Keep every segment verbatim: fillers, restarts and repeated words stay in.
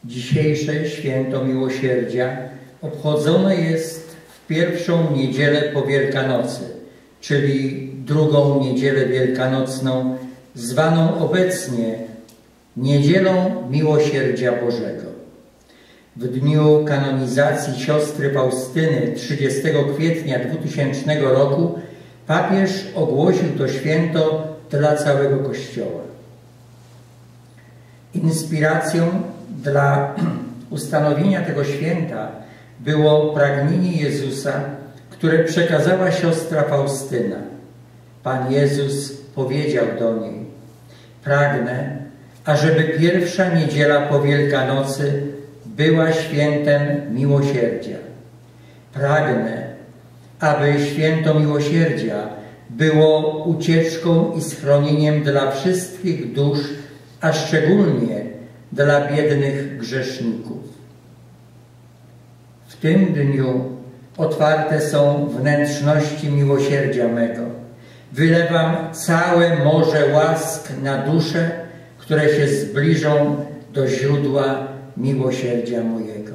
Dzisiejsze święto miłosierdzia obchodzone jest w pierwszą niedzielę po Wielkanocy, czyli drugą niedzielę wielkanocną, zwaną obecnie Niedzielą Miłosierdzia Bożego. W dniu kanonizacji siostry Faustyny trzydziestego kwietnia dwutysięcznego roku papież ogłosił to święto dla całego Kościoła. Inspiracją dla ustanowienia tego święta było pragnienie Jezusa, które przekazała siostra Faustyna. Pan Jezus powiedział do niej: pragnę, ażeby pierwsza niedziela po Wielkanocy była świętem miłosierdzia. Pragnę, aby święto miłosierdzia było ucieczką i schronieniem dla wszystkich dusz, a szczególnie dla biednych grzeszników. W tym dniu otwarte są wnętrzności miłosierdzia mego. Wylewam całe morze łask na dusze, które się zbliżą do źródła miłosierdzia mojego.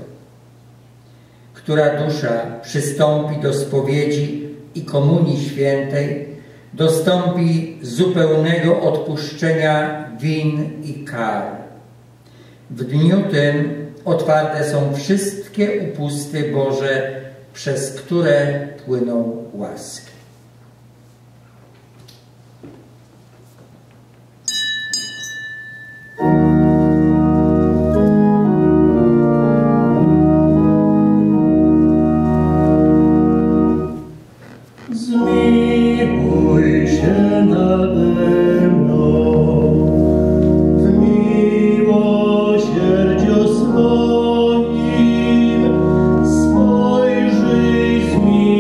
Która dusza przystąpi do spowiedzi i komunii świętej, dostąpi zupełnego odpuszczenia win i kar. W dniu tym otwarte są wszystkie upusty Boże, przez które płyną łaski. Zmiłuj się nade mną, w miłosierdziu swoim spojrzyj z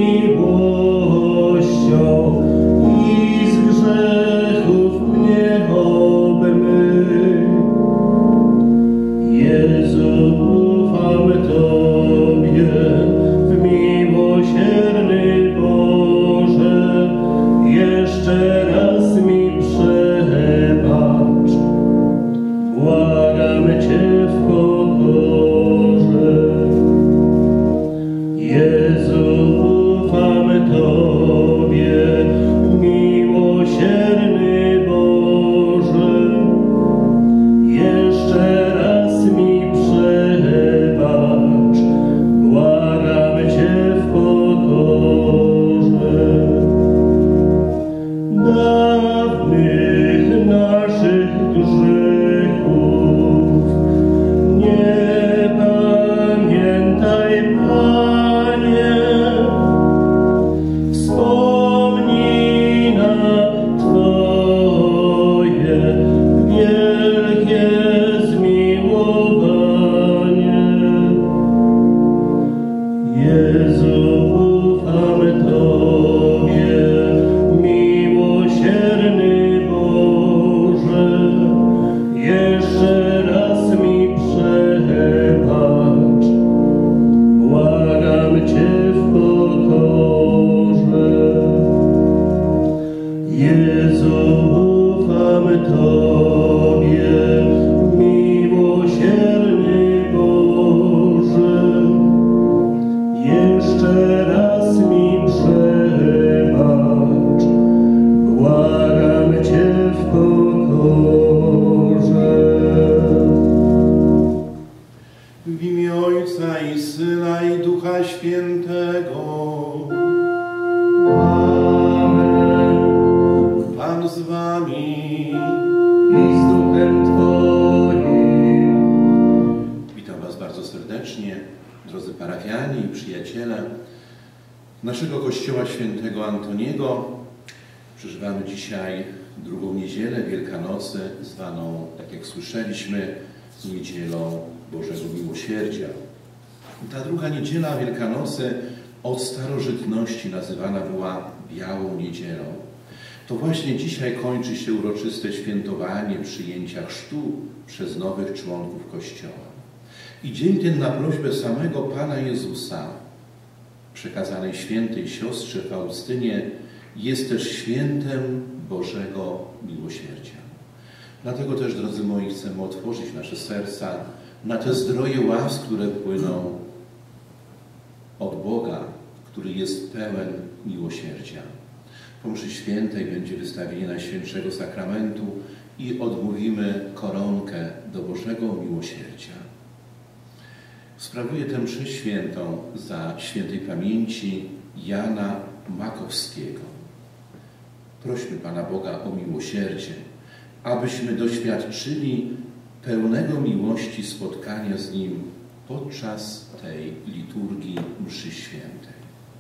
miłością i z grzechów mnie obmyj. Jezu, ufam Tobie, w miłosierny jeszcze raz mi przebacz, błagam Cię w pokorze. Jezu, ufam Tobie, miłosierny Boże. Jeszcze raz mi przebacz, błagam Cię w pokorze. Dawnych naszych grzechów nie pamiętaj, Panie. Wspomnij na Twoje wielkie zmiłowanie. Jezu, ufam Tobie, miłosierny Boże. Jeszcze raz mi przebacz, błagam Cię w pokorze. Jezu, ufam Tobie, miłosierny Boże. Jeszcze raz mi przebacz, błagam Cię w pokorze. W imię Ojca i Syna i Ducha Świętego. Amen. Pan z Wami. I z duchem Twoim. Witam Was bardzo serdecznie, drodzy parafianie i przyjaciele naszego Kościoła Świętego Antoniego. Przeżywamy dzisiaj drugą niedzielę Wielkanocy, zwaną, tak jak słyszeliśmy, Niedzielą Bożego Miłosierdzia. Ta druga niedziela Wielkanocy od starożytności nazywana była Białą Niedzielą. To właśnie dzisiaj kończy się uroczyste świętowanie przyjęcia chrztu przez nowych członków Kościoła. I dzień ten na prośbę samego Pana Jezusa, przekazanej świętej siostrze Faustynie, jest też świętem Bożego Miłosierdzia. Dlatego też, drodzy moi, chcemy otworzyć nasze serca na te zdroje łask, które płyną od Boga, który jest pełen miłosierdzia. Po mszy świętej będzie wystawienie Najświętszego Sakramentu i odmówimy koronkę do Bożego Miłosierdzia. Sprawuję tę mszę świętą za świętej pamięci Jana Makowskiego. Prośmy Pana Boga o miłosierdzie, abyśmy doświadczyli pełnego miłości spotkania z Nim podczas tej liturgii mszy świętej.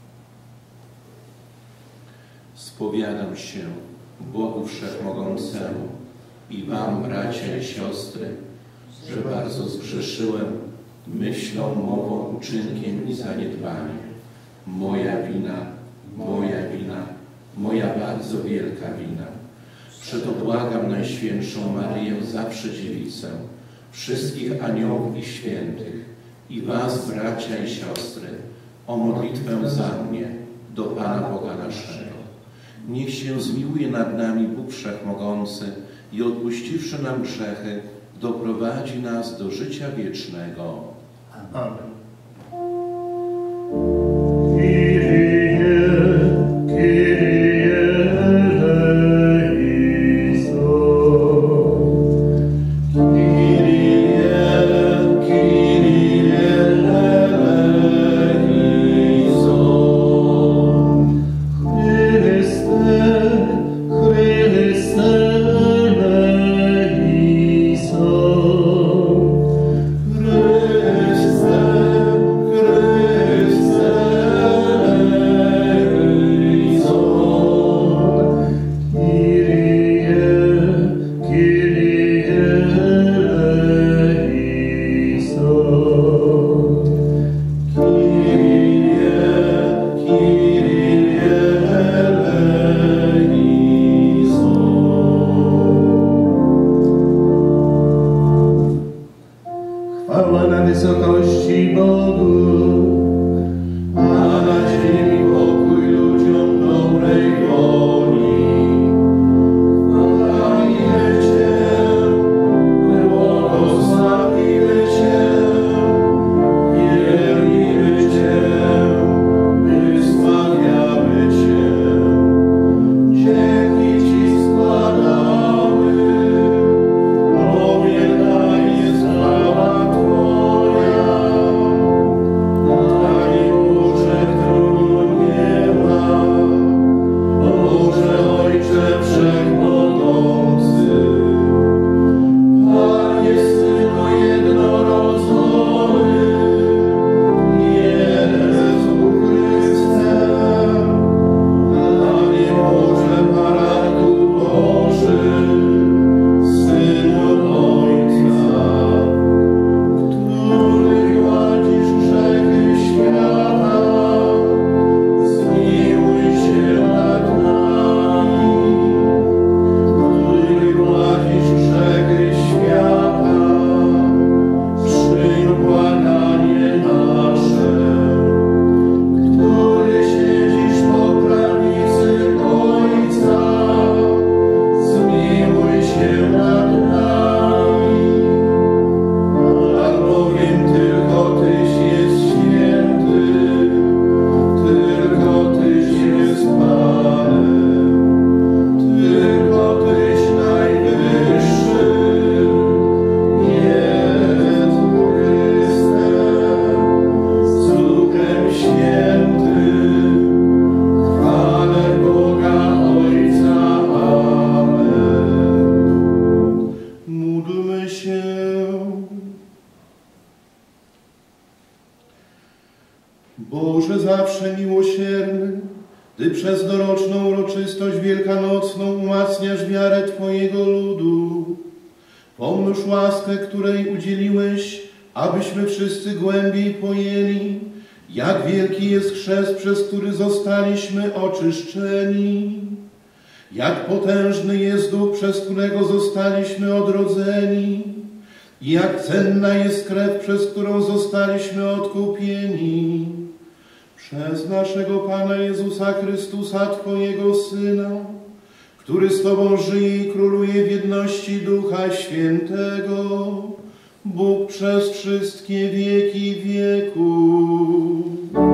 Spowiadam się Bogu Wszechmogącemu i Wam, bracia i siostry, że bardzo zgrzeszyłem myślą, mową, uczynkiem i zaniedbaniem. Moja wina, moja wina, moja bardzo wielka wina. Przeto błagam Najświętszą Maryję, zawsze Dziewicę, wszystkich aniołów i świętych i Was, bracia i siostry, o modlitwę za mnie do Pana Boga naszego. Niech się zmiłuje nad nami Bóg Wszechmogący i odpuściwszy nam grzechy, doprowadzi nas do życia wiecznego. Amen. Boże zawsze miłosierny, Ty przez doroczną uroczystość wielkanocną umacniasz wiarę Twojego ludu. Pomnóż łaskę, której udzieliłeś, abyśmy wszyscy głębiej pojęli, jak wielki jest chrzest, przez który zostaliśmy oczyszczeni, jak potężny jest Duch, przez którego zostaliśmy odrodzeni, i jak cenna jest krew, przez którą zostaliśmy odkupieni. Przez naszego Pana Jezusa Chrystusa, Twojego Syna, który z Tobą żyje i króluje w jedności Ducha Świętego, Bóg przez wszystkie wieki wieków.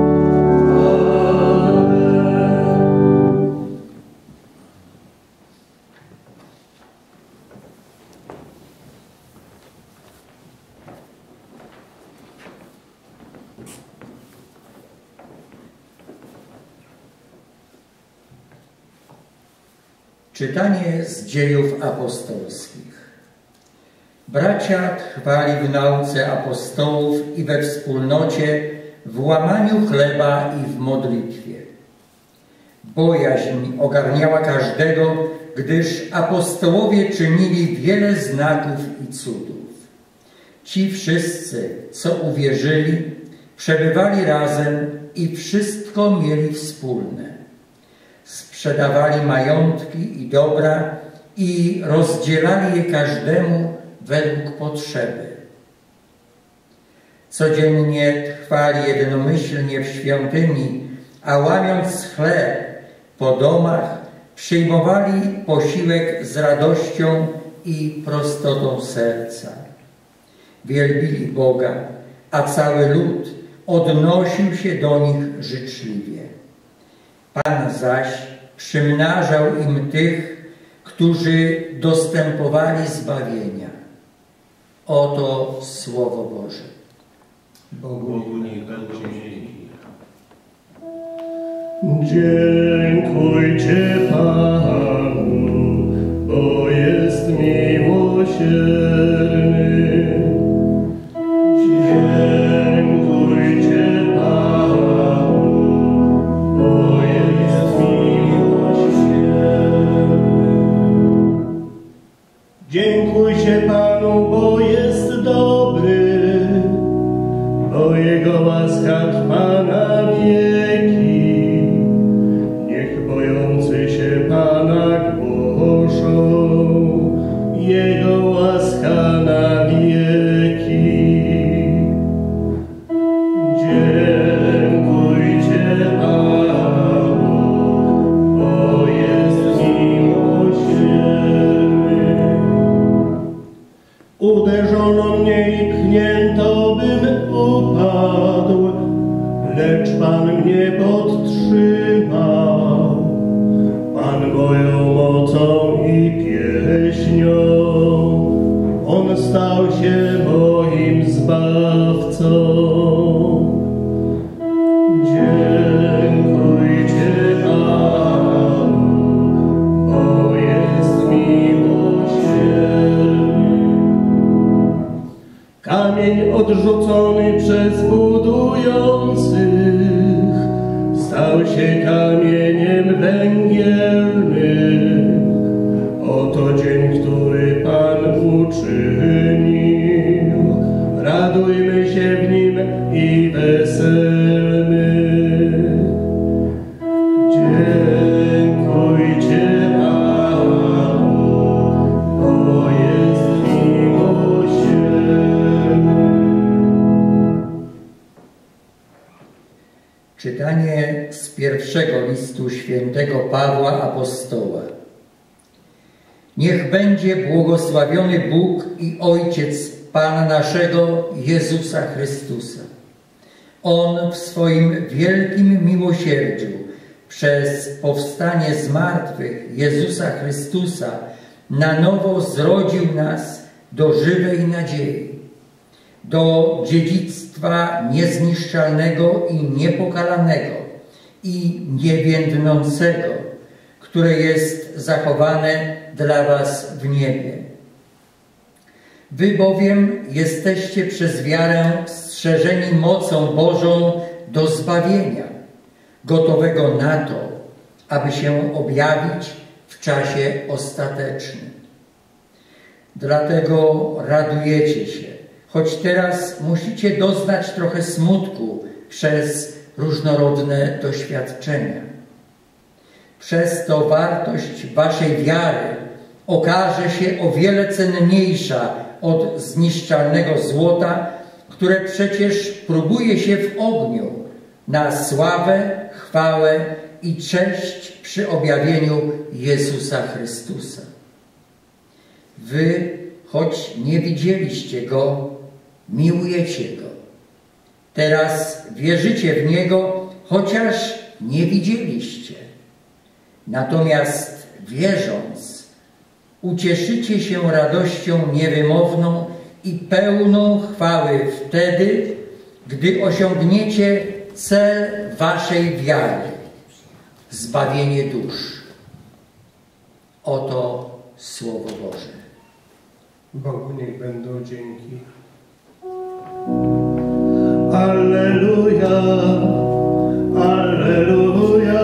Czytanie z Dziejów Apostolskich. Bracia trwali w nauce apostołów i we wspólnocie, w łamaniu chleba i w modlitwie. Bojaźń ogarniała każdego, gdyż apostołowie czynili wiele znaków i cudów. Ci wszyscy, co uwierzyli, przebywali razem i wszystko mieli wspólne. Sprzedawali majątki i dobra i rozdzielali je każdemu według potrzeby. Codziennie trwali jednomyślnie w świątyni, a łamiąc chleb po domach, przyjmowali posiłek z radością i prostotą serca. Wielbili Boga, a cały lud odnosił się do nich życzliwie. Pan zaś przymnażał im tych, którzy dostępowali zbawienia. Oto Słowo Boże. Bogu niech będą dzięki. Dziękujcie Panu, bo jest miłosierny. Dziękujcie Panu, bo jest miłosierny. Dziękujcie Panu, bo jest dobry, bo Jego łaska trwa na wieki. Niech bojący się Pana głoszą, Jego łaska na wieki. Dziękujcie Panu, bo jest miłosierny. Uderzono mnie i pchnięto, bym upadł, lecz Pan mnie podtrzymał. Pan moją mocą i pieśnią, On stał się moim zbawcą. Dziękujcie Panu, bo jest miłosierny. Kamień odrzucony przez budujących stał się kamieniem węgielnym. Oto dzień, który Pan uczynił. Radujmy się w nim i weselmy. Dziękujcie Panu, bo jest miłosierny. Czytanie z pierwszego listu świętego Pawła Apostoła. Niech będzie błogosławiony Bóg i Ojciec Pana naszego Jezusa Chrystusa. On w swoim wielkim miłosierdziu przez powstanie z martwych Jezusa Chrystusa na nowo zrodził nas do żywej nadziei, do dziedzictwa niezniszczalnego i niepokalanego i niewiędnącego, które jest zachowane dla was w niebie. Wy bowiem jesteście przez wiarę strzeżeni mocą Bożą do zbawienia, gotowego na to, aby się objawić w czasie ostatecznym. Dlatego radujecie się, choć teraz musicie doznać trochę smutku przez różnorodne doświadczenia. Przez to wartość waszej wiary okaże się o wiele cenniejsza od zniszczalnego złota, które przecież próbuje się w ogniu na sławę, chwałę i cześć przy objawieniu Jezusa Chrystusa. Wy, choć nie widzieliście Go, miłujecie Go. Teraz wierzycie w Niego, chociaż nie widzieliście. Natomiast wierząc, ucieszycie się radością niewymowną i pełną chwały wtedy, gdy osiągniecie cel waszej wiary, zbawienie dusz. Oto Słowo Boże. Bogu niech będą dzięki. Alleluja, alleluja,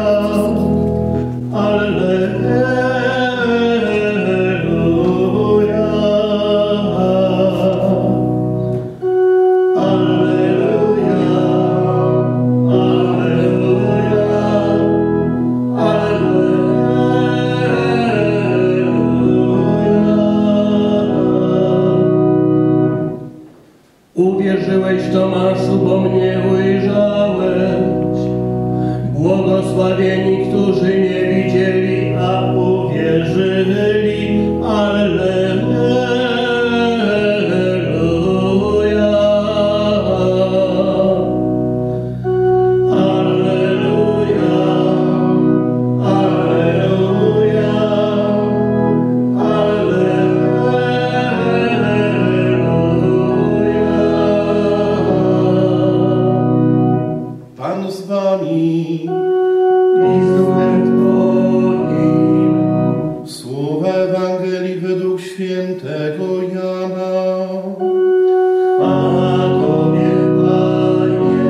alleluja, alleluja, Uwierzyłeś, Tomaszu, bo mnie ujrzałeś. Błogosławieni, którzy nie widzieli, a uwierzyli. Alleluja. Alleluja. Alleluja. Pan z wami. I z duchem Twoim. Słowa Ewangelii według świętego Jana. Chwała Tobie, Panie.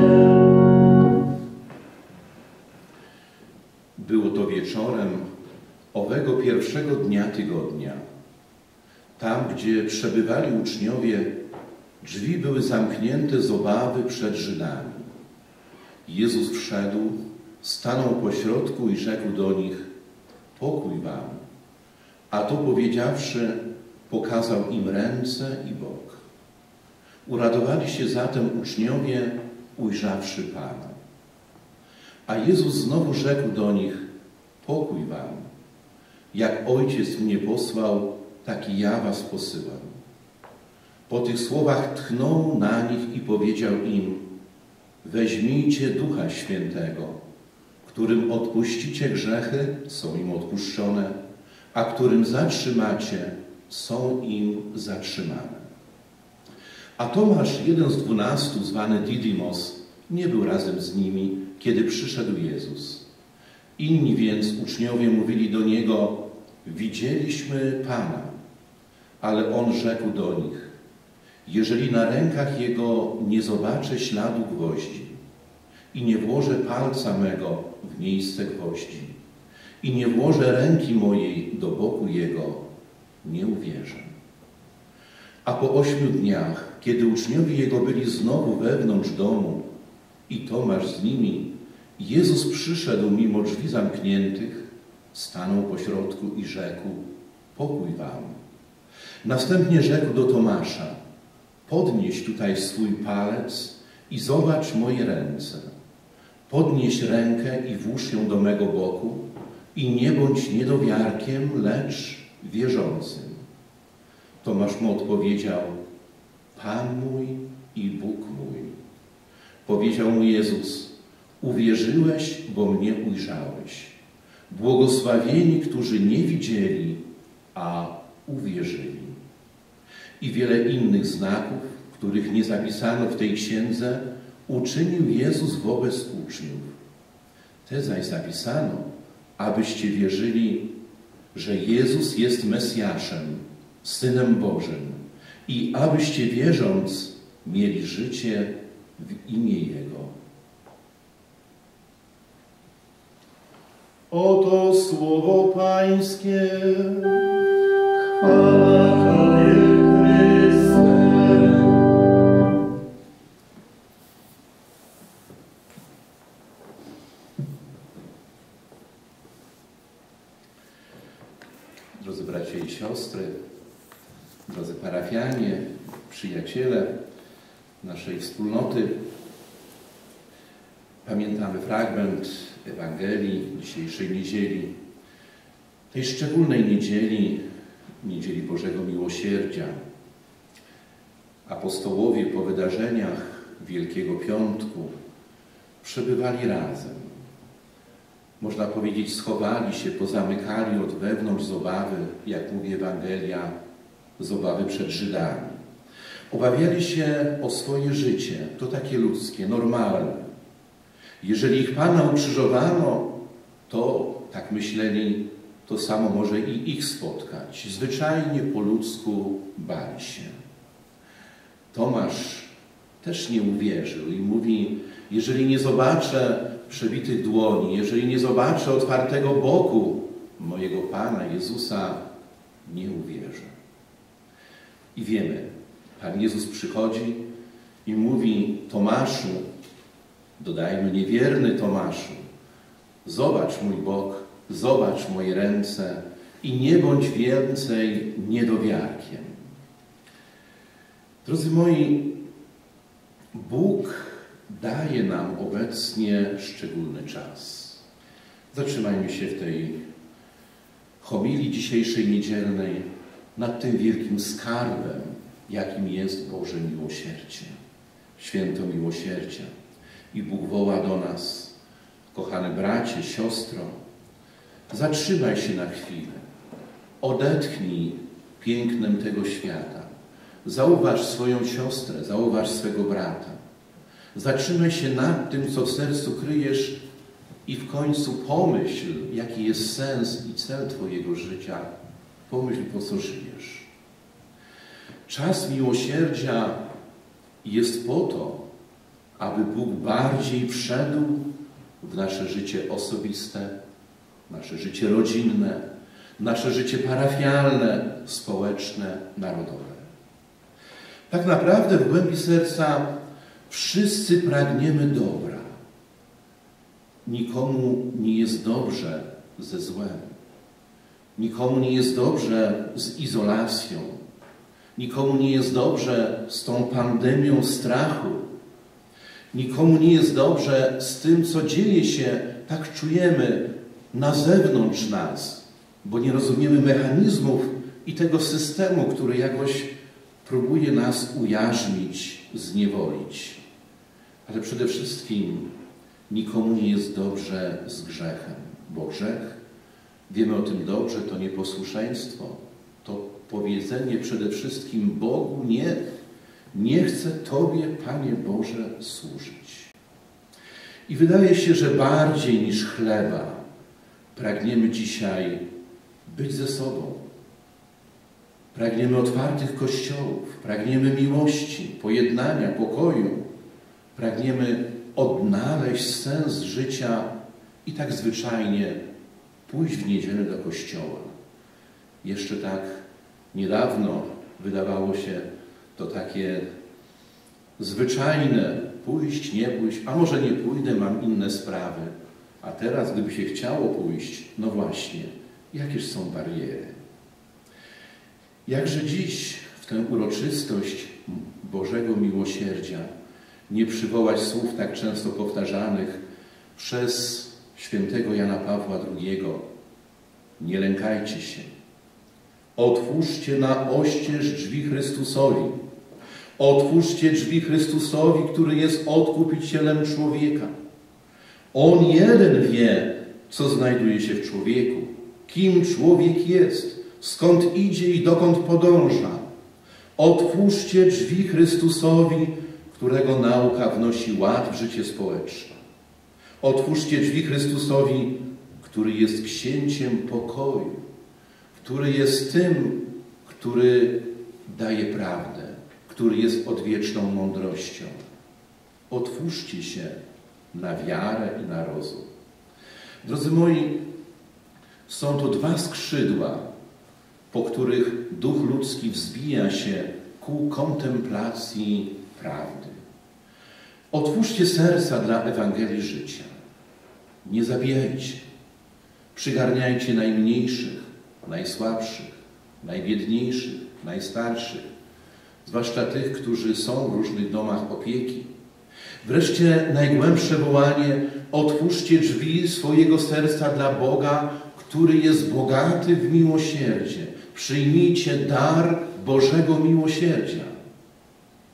Było to wieczorem owego pierwszego dnia tygodnia. Tam, gdzie przebywali uczniowie, drzwi były zamknięte z obawy przed Żydami. Jezus wszedł, stanął pośrodku i rzekł do nich: pokój wam. A to powiedziawszy, pokazał im ręce i bok. Uradowali się zatem uczniowie, ujrzawszy Pana. A Jezus znowu rzekł do nich: pokój wam. Jak Ojciec mnie posłał, tak i ja was posyłam. Po tych słowach tchnął na nich i powiedział im: weźmijcie Ducha Świętego, którym odpuścicie grzechy, są im odpuszczone, a którym zatrzymacie, są im zatrzymane. A Tomasz, jeden z dwunastu, zwany Didymos, nie był razem z nimi, kiedy przyszedł Jezus. Inni więc uczniowie mówili do Niego: widzieliśmy Pana. Ale On rzekł do nich: jeżeli na rękach Jego nie zobaczę śladu gwoździ i nie włożę palca mego w miejsce gwoździ i nie włożę ręki mojej do boku Jego, nie uwierzę. A po ośmiu dniach, kiedy uczniowie Jego byli znowu wewnątrz domu i Tomasz z nimi, Jezus przyszedł mimo drzwi zamkniętych, stanął pośrodku i rzekł: pokój wam. Następnie rzekł do Tomasza: podnieś tutaj swój palec i zobacz moje ręce. Podnieś rękę i włóż ją do mego boku i nie bądź niedowiarkiem, lecz wierzącym. Tomasz mu odpowiedział: Pan mój i Bóg mój. Powiedział mu Jezus: uwierzyłeś, bo mnie ujrzałeś. Błogosławieni, którzy nie widzieli, a uwierzyli. I wiele innych znaków, których nie zapisano w tej księdze, uczynił Jezus wobec uczniów. Te zaś zapisano, abyście wierzyli, że Jezus jest Mesjaszem, Synem Bożym, i abyście wierząc mieli życie w imię Jego. Oto słowo Pańskie. Chwała Tobie, Chryste. Drodzy bracia i siostry, drodzy parafianie, przyjaciele naszej wspólnoty, pamiętamy fragment Ewangelii dzisiejszej niedzieli, tej szczególnej niedzieli, niedzieli Bożego Miłosierdzia. apostołowie po wydarzeniach Wielkiego Piątku przebywali razem. Można powiedzieć, schowali się, pozamykali od wewnątrz z obawy, jak mówi Ewangelia, z obawy przed Żydami. Obawiali się o swoje życie, to takie ludzkie, normalne. Jeżeli ich Pana ukrzyżowano, to, tak myśleli, to samo może i ich spotkać. Zwyczajnie po ludzku bali się. Tomasz też nie uwierzył i mówi, jeżeli nie zobaczę przebitych dłoni, jeżeli nie zobaczę otwartego boku mojego Pana Jezusa, nie uwierzę. I wiemy, Pan Jezus przychodzi i mówi: Tomaszu, dodajmy niewierny Tomaszu, zobacz mój bok, zobacz moje ręce i nie bądź więcej niedowiarkiem. Drodzy moi, Bóg daje nam obecnie szczególny czas. Zatrzymajmy się w tej homilii dzisiejszej niedzielnej nad tym wielkim skarbem, jakim jest Boże miłosierdzie, święto miłosierdzia. I Bóg woła do nas: kochane bracie, siostro, zatrzymaj się na chwilę, odetchnij pięknem tego świata, zauważ swoją siostrę, zauważ swego brata, zatrzymaj się nad tym, co w sercu kryjesz i w końcu pomyśl, jaki jest sens i cel twojego życia, pomyśl, po co żyjesz. Czas miłosierdzia jest po to, aby Bóg bardziej wszedł w nasze życie osobiste, nasze życie rodzinne, nasze życie parafialne, społeczne, narodowe. Tak naprawdę w głębi serca wszyscy pragniemy dobra. Nikomu nie jest dobrze ze złem. Nikomu nie jest dobrze z izolacją. Nikomu nie jest dobrze z tą pandemią strachu. Nikomu nie jest dobrze z tym, co dzieje się, tak czujemy, na zewnątrz nas, bo nie rozumiemy mechanizmów i tego systemu, który jakoś próbuje nas ujarzmić, zniewolić. Ale przede wszystkim nikomu nie jest dobrze z grzechem, bo grzech, wiemy o tym dobrze, to nieposłuszeństwo, to powiedzenie przede wszystkim Bogu: nie, nie chcę Tobie, Panie Boże, służyć. I wydaje się, że bardziej niż chleba pragniemy dzisiaj być ze sobą. Pragniemy otwartych kościołów, pragniemy miłości, pojednania, pokoju. Pragniemy odnaleźć sens życia i tak zwyczajnie pójść w niedzielę do kościoła. Jeszcze tak niedawno wydawało się to takie zwyczajne: pójść, nie pójść, a może nie pójdę, mam inne sprawy. A teraz, gdyby się chciało pójść, no właśnie, jakież są bariery. Jakże dziś w tę uroczystość Bożego Miłosierdzia nie przywołać słów tak często powtarzanych przez świętego Jana Pawła drugiego: nie lękajcie się, otwórzcie na oścież drzwi Chrystusowi, otwórzcie drzwi Chrystusowi, który jest odkupicielem człowieka. On jeden wie, co znajduje się w człowieku, kim człowiek jest, skąd idzie i dokąd podąża. Otwórzcie drzwi Chrystusowi, którego nauka wnosi ład w życie społeczne. Otwórzcie drzwi Chrystusowi, który jest księciem pokoju, który jest tym, który daje prawdę, który jest odwieczną mądrością. Otwórzcie się na wiarę i na rozum. Drodzy moi, są to dwa skrzydła, po których duch ludzki wzbija się ku kontemplacji prawdy. Otwórzcie serca dla Ewangelii życia. Nie zabijajcie. Przygarniajcie najmniejszych, najsłabszych, najbiedniejszych, najstarszych, zwłaszcza tych, którzy są w różnych domach opieki. Wreszcie najgłębsze wołanie: otwórzcie drzwi swojego serca dla Boga, który jest bogaty w miłosierdzie. Przyjmijcie dar Bożego miłosierdzia.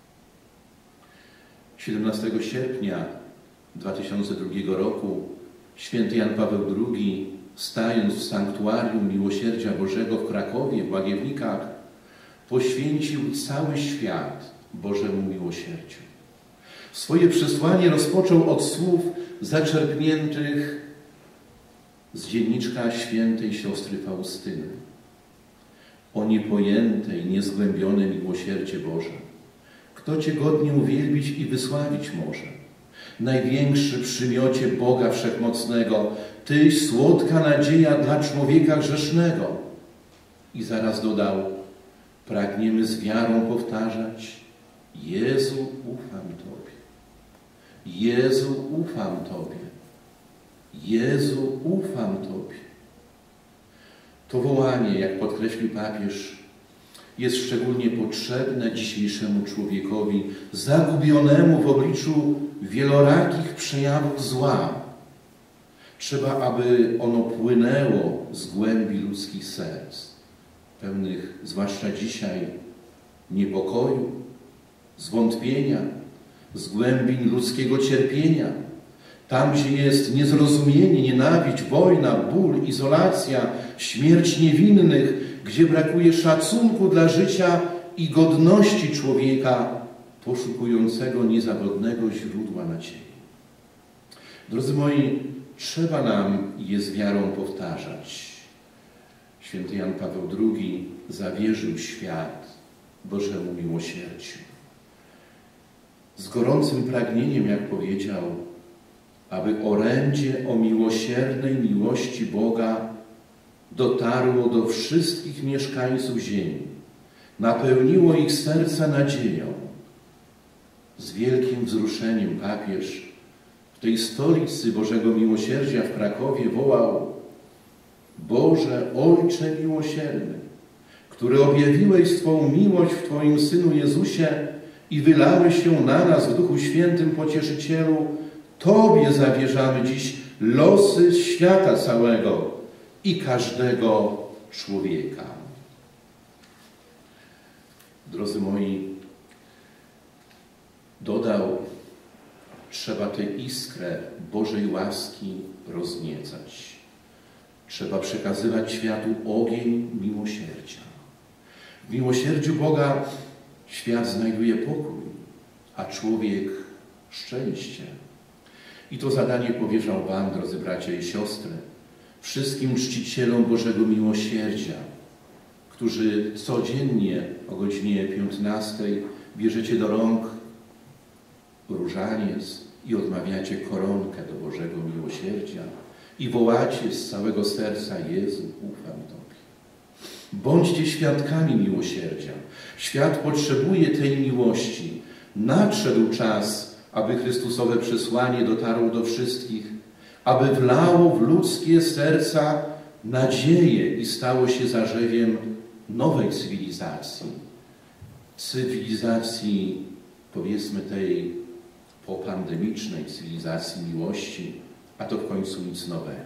siedemnastego sierpnia dwa tysiące drugiego roku święty Jan Paweł drugi, stając w sanktuarium Miłosierdzia Bożego w Krakowie, w Łagiewnikach, poświęcił cały świat Bożemu miłosierdziu. Swoje przesłanie rozpoczął od słów zaczerpniętych z dzienniczka świętej siostry Faustyny. O niepojęte i niezgłębione miłosierdzie Boże, kto Cię godnie uwielbić i wysławić może? Największy przymiocie Boga Wszechmocnego, Tyś słodka nadzieja dla człowieka grzesznego. I zaraz dodał, pragniemy z wiarą powtarzać, Jezu, ufam Tobie. Jezu, ufam Tobie. Jezu, ufam Tobie. To wołanie, jak podkreślił papież, jest szczególnie potrzebne dzisiejszemu człowiekowi zagubionemu w obliczu wielorakich przejawów zła. Trzeba, aby ono płynęło z głębi ludzkich serc, pełnych, zwłaszcza dzisiaj, niepokoju, zwątpienia, z głębin ludzkiego cierpienia. Tam, gdzie jest niezrozumienie, nienawiść, wojna, ból, izolacja, śmierć niewinnych, gdzie brakuje szacunku dla życia i godności człowieka poszukującego niezawodnego źródła nadziei. Drodzy moi, trzeba nam je z wiarą powtarzać. Święty Jan Paweł drugi zawierzył świat Bożemu miłosierdziu. Z gorącym pragnieniem, jak powiedział, aby orędzie o miłosiernej miłości Boga dotarło do wszystkich mieszkańców ziemi, napełniło ich serca nadzieją. Z wielkim wzruszeniem papież w tej stolicy Bożego Miłosierdzia w Krakowie wołał: Boże, Ojcze miłosierny, który objawiłeś swą miłość w Twoim Synu Jezusie i wylałeś się na nas w Duchu Świętym Pocieszycielu, Tobie zawierzamy dziś losy świata całego i każdego człowieka. Drodzy moi, dodał, trzeba tę iskrę Bożej łaski rozniecać. Trzeba przekazywać światu ogień miłosierdzia. W miłosierdziu Boga świat znajduje pokój, a człowiek szczęście. I to zadanie powierzam Wam, drodzy bracia i siostry, wszystkim czcicielom Bożego Miłosierdzia, którzy codziennie o godzinie piętnastej bierzecie do rąk różaniec i odmawiacie koronkę do Bożego Miłosierdzia i wołacie z całego serca: Jezu, ufam Tobie. Bądźcie świadkami miłosierdzia. Świat potrzebuje tej miłości. Nadszedł czas, aby Chrystusowe przesłanie dotarło do wszystkich, aby wlało w ludzkie serca nadzieję i stało się zarzewiem nowej cywilizacji. Cywilizacji, powiedzmy, tej popandemicznej, cywilizacji miłości, a to w końcu nic nowego.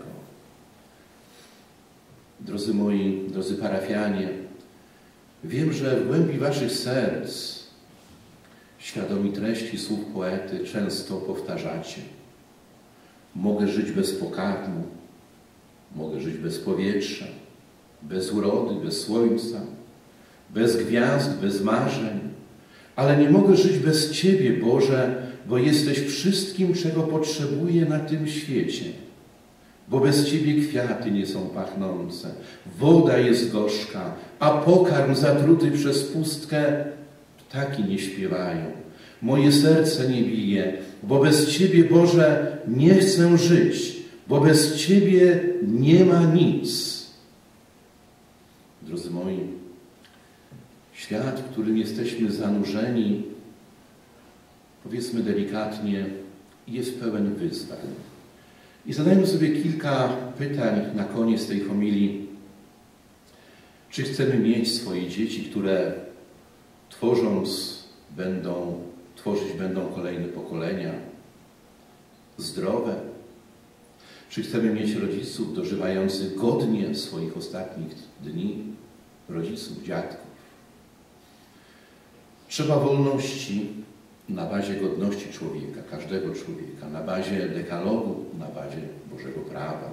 Drodzy moi, drodzy parafianie, wiem, że w głębi waszych serc, świadomi treści słów poety, często powtarzacie: mogę żyć bez pokarmu, mogę żyć bez powietrza, bez urody, bez słońca, bez gwiazd, bez marzeń, ale nie mogę żyć bez Ciebie, Boże, bo jesteś wszystkim, czego potrzebuję na tym świecie. Bo bez Ciebie kwiaty nie są pachnące, woda jest gorzka, a pokarm zatruty przez pustkę, ptaki nie śpiewają. Moje serce nie bije, bo bez Ciebie, Boże, nie chcę żyć, bo bez Ciebie nie ma nic. Drodzy moi, świat, w którym jesteśmy zanurzeni, powiedzmy delikatnie, jest pełen wyzwań. I zadajmy sobie kilka pytań na koniec tej homilii. Czy chcemy mieć swoje dzieci, które tworząc będą, tworzyć będą kolejne pokolenia zdrowe? Czy chcemy mieć rodziców dożywających godnie swoich ostatnich dni? Rodziców, dziadków. Trzeba wolności, na bazie godności człowieka, każdego człowieka, na bazie dekalogu, na bazie Bożego prawa.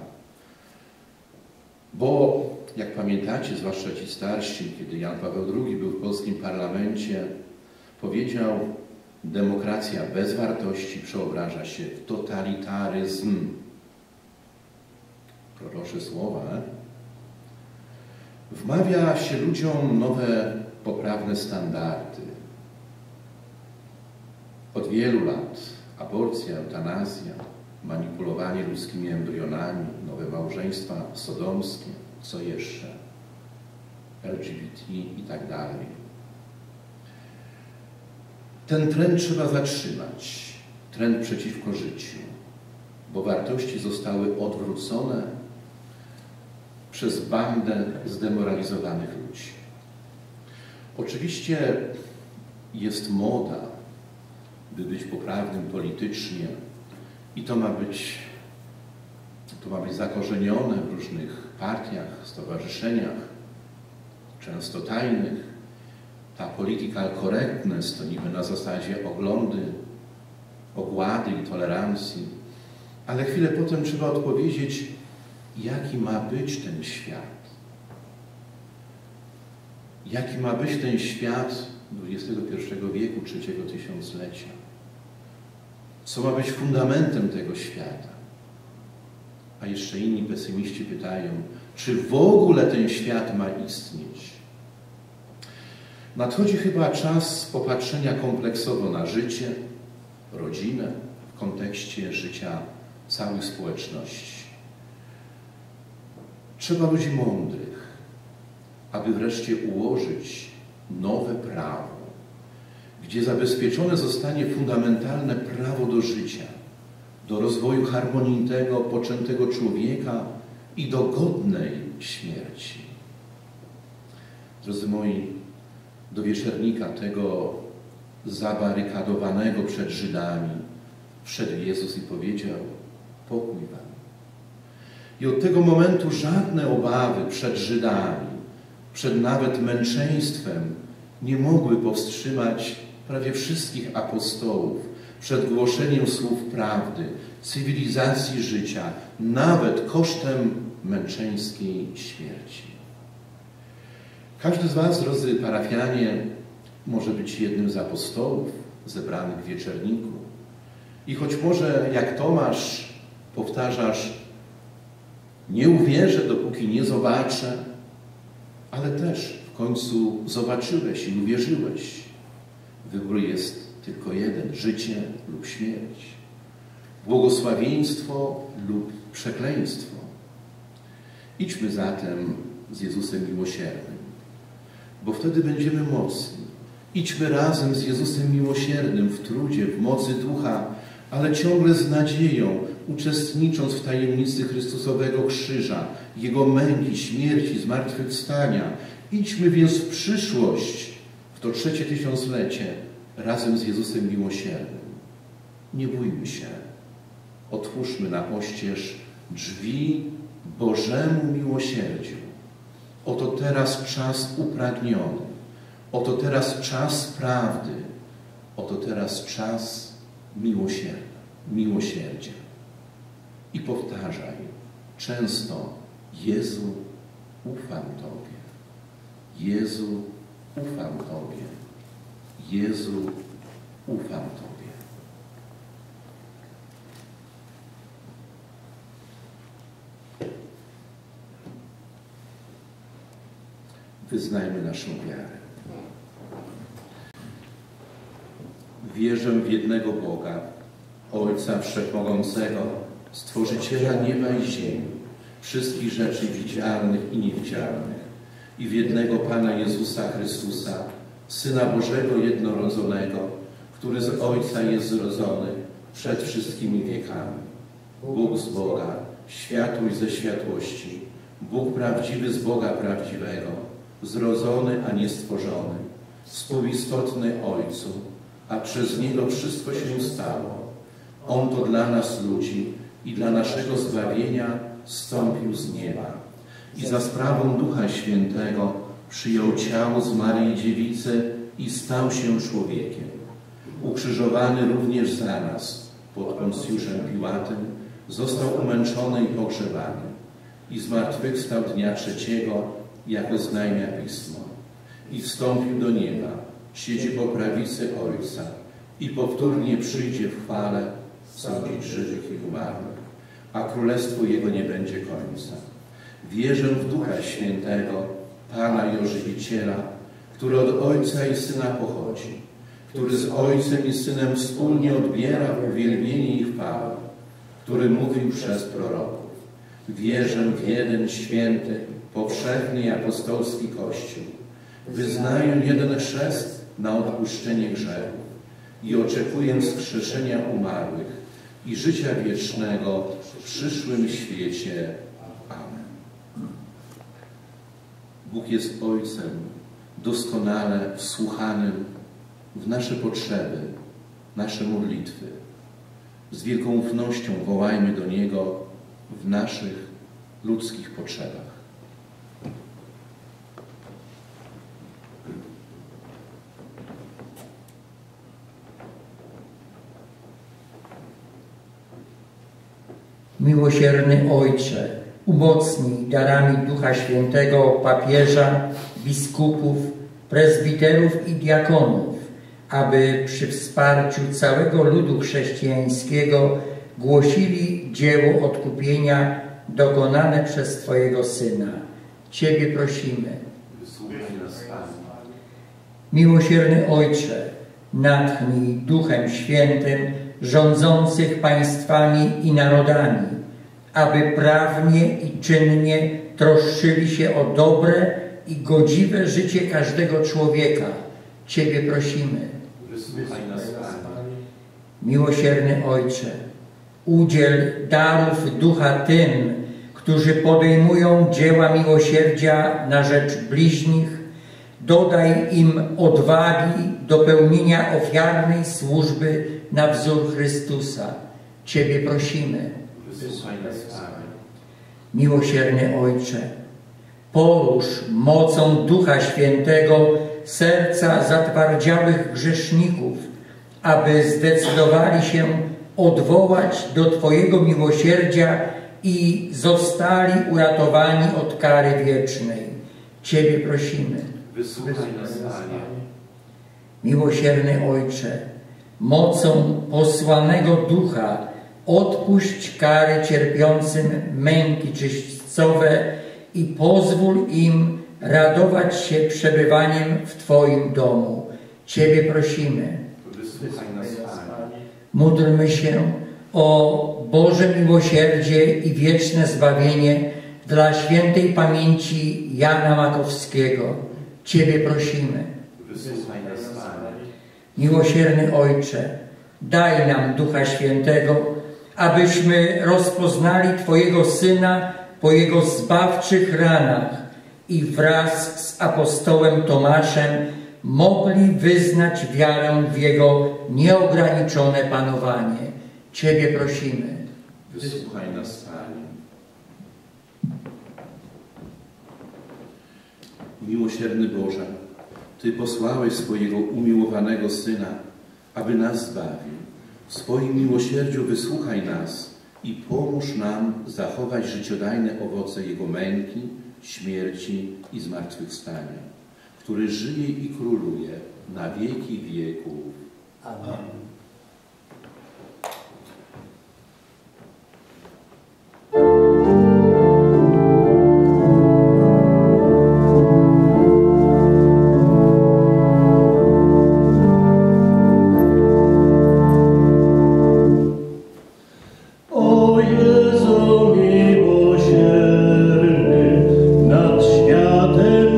Bo, jak pamiętacie, zwłaszcza ci starsi, kiedy Jan Paweł drugi był w polskim parlamencie, powiedział: demokracja bez wartości przeobraża się w totalitaryzm. Prorocze słowa. Eh? Wmawia się ludziom nowe, poprawne standardy. Od wielu lat aborcja, eutanazja, manipulowanie ludzkimi embrionami, nowe małżeństwa sodomskie, co jeszcze? L G B T i tak dalej. Ten trend trzeba zatrzymać. Trend przeciwko życiu, bo wartości zostały odwrócone przez bandę zdemoralizowanych ludzi. Oczywiście jest moda, by być poprawnym politycznie i to ma być, to ma być zakorzenione w różnych partiach, stowarzyszeniach, często tajnych. Ta political correctness to niby na zasadzie oglądy, ogłady i tolerancji, ale chwilę potem trzeba odpowiedzieć, jaki ma być ten świat. Jaki ma być ten świat dwudziestego pierwszego wieku, trzeciego tysiąclecia? Co ma być fundamentem tego świata? A jeszcze inni pesymiści pytają, czy w ogóle ten świat ma istnieć? Nadchodzi chyba czas popatrzenia kompleksowo na życie, rodzinę w kontekście życia całych społeczności. Trzeba ludzi mądrych, aby wreszcie ułożyć nowe prawo, gdzie zabezpieczone zostanie fundamentalne prawo do życia, do rozwoju harmonijnego, poczętego człowieka i do godnej śmierci. Drodzy moi, do wieczernika tego zabarykadowanego przed Żydami wszedł Jezus i powiedział: pokój wam. I od tego momentu żadne obawy przed Żydami, przed nawet męczeństwem nie mogły powstrzymać prawie wszystkich apostołów przed głoszeniem słów prawdy, cywilizacji życia, nawet kosztem męczeńskiej śmierci. Każdy z was, drodzy parafianie, może być jednym z apostołów zebranych w wieczerniku. I choć może jak Tomasz powtarzasz: nie uwierzę, dopóki nie zobaczę, ale też w końcu zobaczyłeś i uwierzyłeś. Wybór jest tylko jeden: życie lub śmierć, błogosławieństwo lub przekleństwo. Idźmy zatem z Jezusem miłosiernym, bo wtedy będziemy mocni. Idźmy razem z Jezusem miłosiernym w trudzie, w mocy Ducha, ale ciągle z nadzieją, uczestnicząc w tajemnicy Chrystusowego krzyża, Jego męki, śmierci, zmartwychwstania. Idźmy więc w przyszłość, w to trzecie tysiąclecie, razem z Jezusem miłosiernym. Nie bójmy się. Otwórzmy na oścież drzwi Bożemu miłosierdziu. Oto teraz czas upragniony. Oto teraz czas prawdy. Oto teraz czas miłosierdzia. miłosierdzia. I powtarzaj często: Jezu, ufam Tobie. Jezu, ufam Tobie. Jezu, ufam Tobie. Wyznajmy naszą wiarę. Wierzę w jednego Boga, Ojca Wszechmogącego, Stworzyciela nieba i ziemi, wszystkich rzeczy widzialnych i niewidzialnych, i w jednego Pana Jezusa Chrystusa, Syna Bożego jednorodzonego, który z Ojca jest zrodzony przed wszystkimi wiekami. Bóg z Boga, światłość ze światłości, Bóg prawdziwy z Boga prawdziwego, zrodzony, a nie stworzony, współistotny Ojcu, a przez Niego wszystko się stało. On to dla nas ludzi i dla naszego zbawienia zstąpił z nieba i za sprawą Ducha Świętego przyjął ciało z Maryi Dziewicy i stał się człowiekiem. ukrzyżowany również za nas pod Poncjuszem Piłatem, został umęczony i pogrzebany i zmartwychwstał dnia trzeciego, jako znajmia Pismo, i wstąpił do nieba, siedzi po prawicy Ojca i powtórnie przyjdzie w chwale sądzić żywych i umarłych, a królestwo Jego nie będzie końca. Wierzę w Ducha Świętego, Pana i Ożywiciela, który od Ojca i Syna pochodzi, który z Ojcem i Synem wspólnie odbiera uwielbienie i chwałę, który mówił przez proroków. Wierzę w jeden święty, powszechny i apostolski Kościół. Wyznaję jeden chrzest na odpuszczenie grzechów i oczekuję wskrzeszenia umarłych i życia wiecznego w przyszłym świecie. Amen. Bóg jest Ojcem doskonale wsłuchanym w nasze potrzeby, nasze modlitwy. Z wielką ufnością wołajmy do Niego w naszych ludzkich potrzebach. Miłosierny Ojcze, umocnij darami Ducha Świętego papieża, biskupów, prezbiterów i diakonów, aby przy wsparciu całego ludu chrześcijańskiego głosili dzieło odkupienia dokonane przez Twojego Syna. Ciebie prosimy. Wysłuchaj nas, Panie. Miłosierny Ojcze, natchnij Duchem Świętym rządzących państwami i narodami, aby prawnie i czynnie troszczyli się o dobre i godziwe życie każdego człowieka. Ciebie prosimy. Wysłuchaj nas, Panie. Miłosierny Ojcze, udziel darów Ducha tym, którzy podejmują dzieła miłosierdzia na rzecz bliźnich. Dodaj im odwagi do pełnienia ofiarnej służby na wzór Chrystusa. Ciebie prosimy. Wysłuchaj nas, Panie. Miłosierny Ojcze, porusz mocą Ducha Świętego serca zatwardziałych grzeszników, aby zdecydowali się odwołać do Twojego miłosierdzia i zostali uratowani od kary wiecznej. Ciebie prosimy. Wysłuchaj nas, Panie. Miłosierny Ojcze, mocą posłanego Ducha odpuść kary cierpiącym męki czyśćcowe i pozwól im radować się przebywaniem w Twoim domu. Ciebie prosimy. Wysłuchaj nas, Panie. Módlmy się o Boże miłosierdzie i wieczne zbawienie dla świętej pamięci Jana Makowskiego. Ciebie prosimy. Wysłuchaj nas, Panie. Miłosierny Ojcze, daj nam Ducha Świętego, abyśmy rozpoznali Twojego Syna po Jego zbawczych ranach i wraz z apostołem Tomaszem mogli wyznać wiarę w Jego nieograniczone panowanie. Ciebie prosimy. Wysłuchaj nas, Panie. Miłosierny Boże, Ty posłałeś swojego umiłowanego Syna, aby nas zbawił. W swoim miłosierdziu wysłuchaj nas i pomóż nam zachować życiodajne owoce Jego męki, śmierci i zmartwychwstania, który żyje i króluje na wieki wieków. Amen.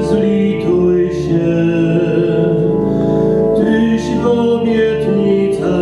Tyś w obietnicach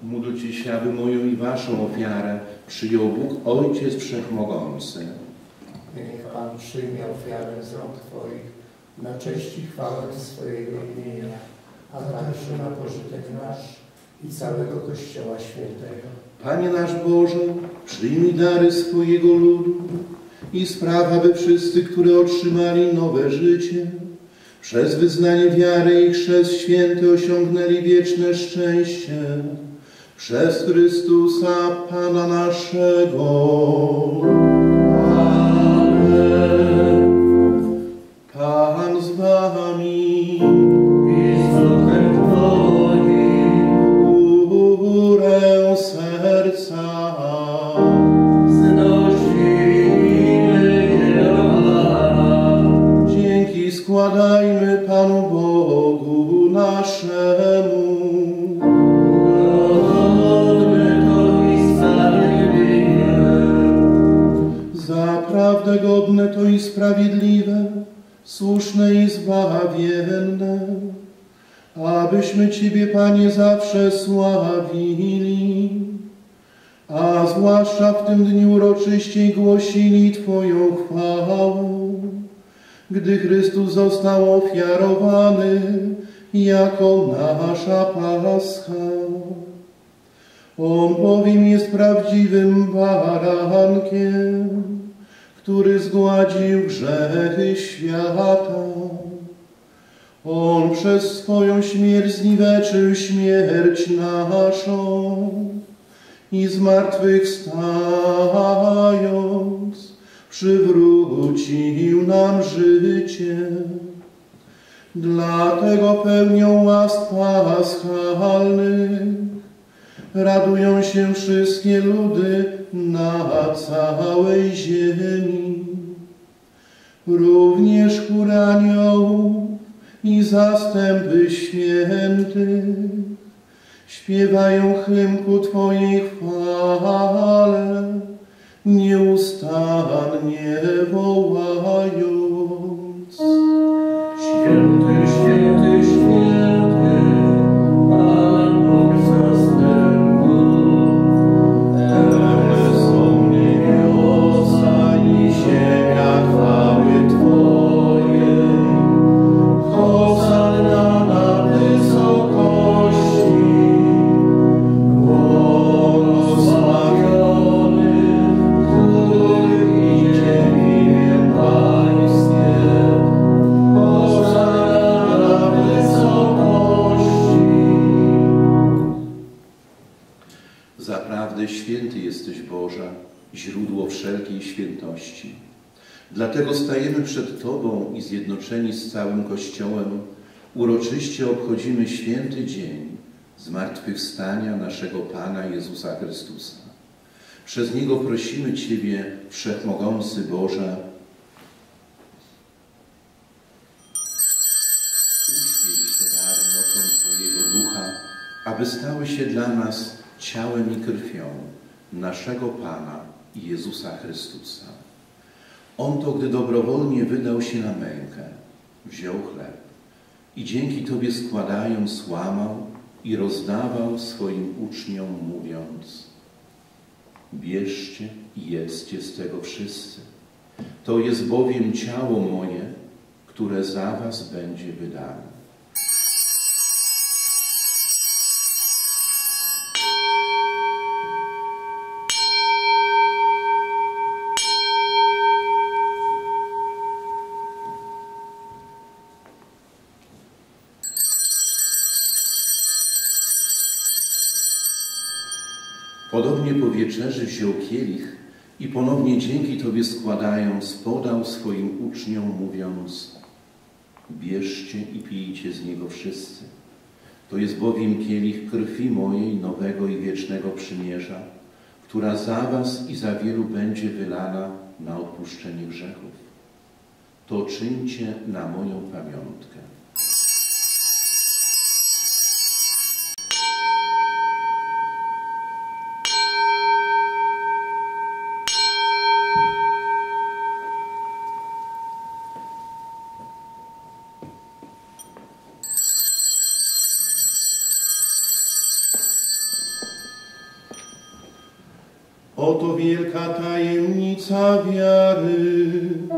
Módlcie się, aby moją i waszą ofiarę przyjął Bóg Ojciec Wszechmogący. Niech Pan przyjmie ofiarę z rąk Twoich na cześć i chwałę swojego imienia, a także na pożytek nasz i całego Kościoła Świętego. Panie nasz Boże, przyjmij dary swojego ludu i spraw, aby wszyscy, którzy otrzymali nowe życie, przez wyznanie wiary i chrzest święty osiągnęli wieczne szczęście. Przez Chrystusa Pana naszego. Pan z wami i z duchem Twoim. Górę serca Znosimy Pana. dzięki składajmy Panu Bogu naszemu. Zaprawdę godne to i sprawiedliwe, słuszne i zbawienne, abyśmy Ciebie, Panie, zawsze sławili, a zwłaszcza w tym dniu uroczyście głosili Twoją chwałę, gdy Chrystus został ofiarowany jako nasza Pascha. On bowiem jest prawdziwym barankiem, który zgładził grzechy świata. On przez swoją śmierć zniweczył śmierć naszą i zmartwychwstając przywrócił nam życie. Dlatego pełnią łask paschalnych radują się wszystkie ludy na całej ziemi. Również chór aniołów i zastępy świętych śpiewają hymn ku Twojej chwale, nieustannie wołając: Święty, święty, święty, Pan Bóg zastępów. Pełne są niebiosa i ziemia chwały Twojej. Hosanna na wysokości, błogosławiony, który idzie w imię Pańskie. Hosanna na wysokości. Zaprawdę święty jesteś, Boże, źródło wszelkiej świętości. Dlatego stajemy przed Tobą i zjednoczeni z całym Kościołem uroczyście obchodzimy święty dzień zmartwychwstania naszego Pana Jezusa Chrystusa. Przez Niego prosimy Ciebie, Wszechmogący Boże, uświeć te dary mocą Twojego Ducha, aby stały się dla nas ciałem i krwią naszego Pana Jezusa Chrystusa. On to, gdy dobrowolnie wydał się na mękę, wziął chleb i dzięki Tobie składając łamał i rozdawał swoim uczniom, mówiąc: bierzcie i jedzcie z tego wszyscy. To jest bowiem ciało moje, które za was będzie wydane. Podobnie po wieczerzy wziął kielich i ponownie dzięki Tobie składając, podał swoim uczniom, mówiąc: bierzcie i pijcie z niego wszyscy. To jest bowiem kielich krwi mojej nowego i wiecznego przymierza, która za was i za wielu będzie wylana na odpuszczenie grzechów. To czyńcie na moją pamiątkę. Oto wielka tajemnica wiary.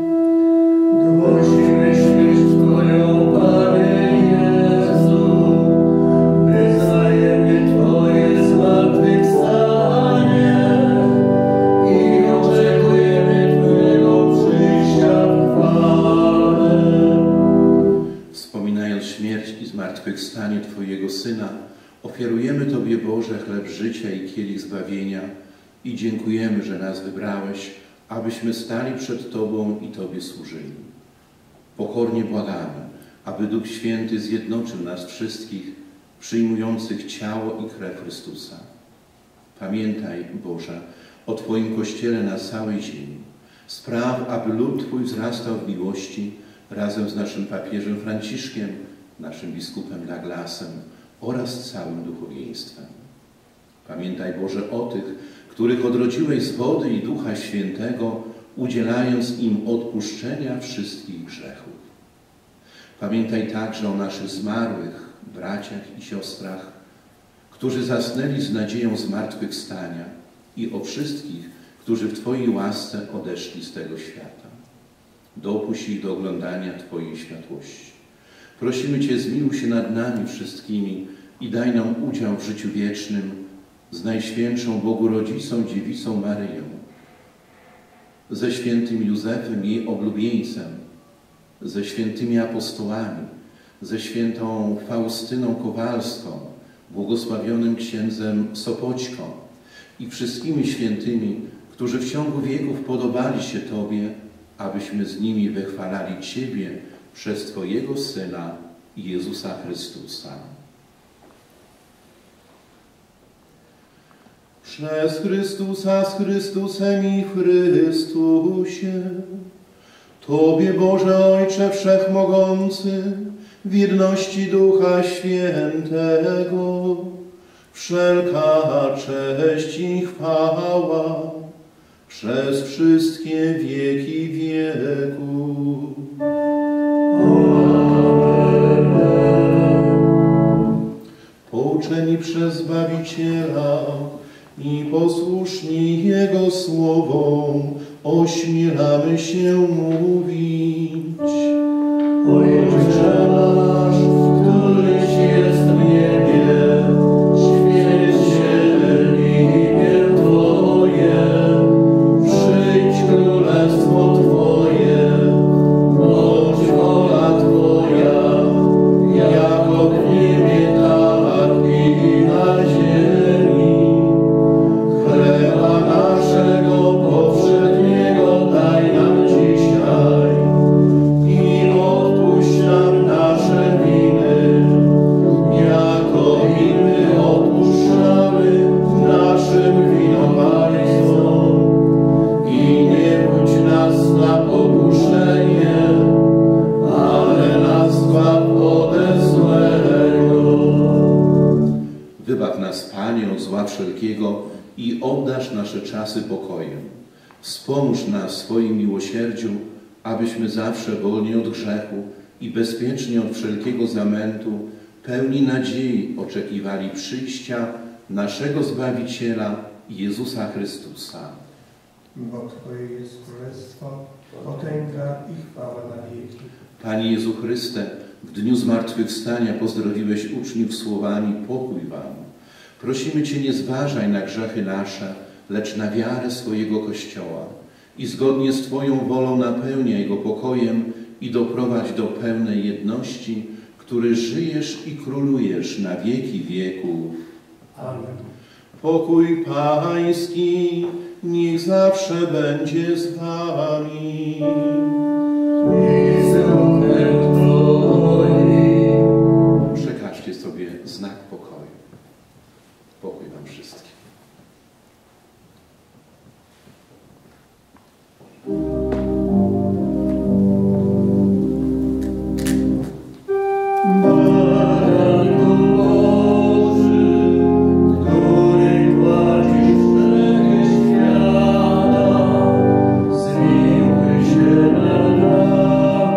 Głosimy śmierć Twoją, Panie Jezu, wyznajemy Twoje zmartwychwstanie i oczekujemy Twojego przyjścia w chwale. Wspominając śmierć i zmartwychwstanie Twojego Syna, ofiarujemy Tobie, Boże, chleb życia i kielich zbawienia i dziękujemy, że nas wybrałeś, abyśmy stali przed Tobą i Tobie służyli. Pokornie błagamy, aby Duch Święty zjednoczył nas wszystkich, przyjmujących ciało i krew Chrystusa. Pamiętaj, Boże, o Twoim Kościele na całej ziemi. Spraw, aby lud Twój wzrastał w miłości razem z naszym papieżem Franciszkiem, naszym biskupem Douglasem oraz całym duchowieństwem. Pamiętaj, Boże, o tych, których odrodziłeś z wody i Ducha Świętego, udzielając im odpuszczenia wszystkich grzechów. Pamiętaj także o naszych zmarłych braciach i siostrach, którzy zasnęli z nadzieją zmartwychwstania i o wszystkich, którzy w Twojej łasce odeszli z tego świata. Dopuść ich do oglądania Twojej światłości. Prosimy Cię, zmiłuj się nad nami wszystkimi i daj nam udział w życiu wiecznym z Najświętszą Bogu Rodzicą, Dziewicą Maryją, ze świętym Józefem, jej oblubieńcem, ze świętymi apostołami, ze świętą Faustyną Kowalską, błogosławionym księdzem Sopoćką i wszystkimi świętymi, którzy w ciągu wieków podobali się Tobie, abyśmy z nimi wychwalali Ciebie przez Twojego Syna, Jezusa Chrystusa. Przez Chrystusa, z Chrystusem i w Chrystusie, Tobie, Boże Ojcze Wszechmogący, w jedności Ducha Świętego, wszelka cześć i chwała przez wszystkie wieki wieków. Pouczeni przez Zbawiciela i posłuszni Jego słowom, ośmielamy się mówić: Ojcze nasz, któryś jest w niebie, święć się imię Twoje, przyjdź królestwo Twoje, bądź wola Twoja, jako w niebie, tak i na ziemi. Chleba naszego powszedniego daj nam dzisiaj i odpuść nam nasze winy, jako i my odpuszczamy naszym winowajcom. I nie budź nas na pokuszenie, ale nas zbaw ode złego. Wybaw nas, Panie, od zła wszelkiego i obdarz nasze czasy pokojem. Wspomóż nas w swoim miłosierdziu, abyśmy zawsze wolni od grzechu i bezpiecznie od wszelkiego zamętu, pełni nadziei oczekiwali przyjścia naszego Zbawiciela, Jezusa Chrystusa. Bo Twoje jest królestwo, potęga i chwała na wieki. Panie Jezu Chryste, w dniu zmartwychwstania pozdrowiłeś uczniów słowami: pokój wam. Prosimy Cię, nie zważaj na grzechy nasze, lecz na wiarę swojego Kościoła i zgodnie z Twoją wolą napełniaj go pokojem i doprowadź do pełnej jedności, który żyjesz i królujesz na wieki wieków. Amen. Pokój Pański niech zawsze będzie z Wami. I z duchem Twoim. Przekażcie sobie znak pokoju. Pokój wam wszystkim. Zmiłuj się nad nami.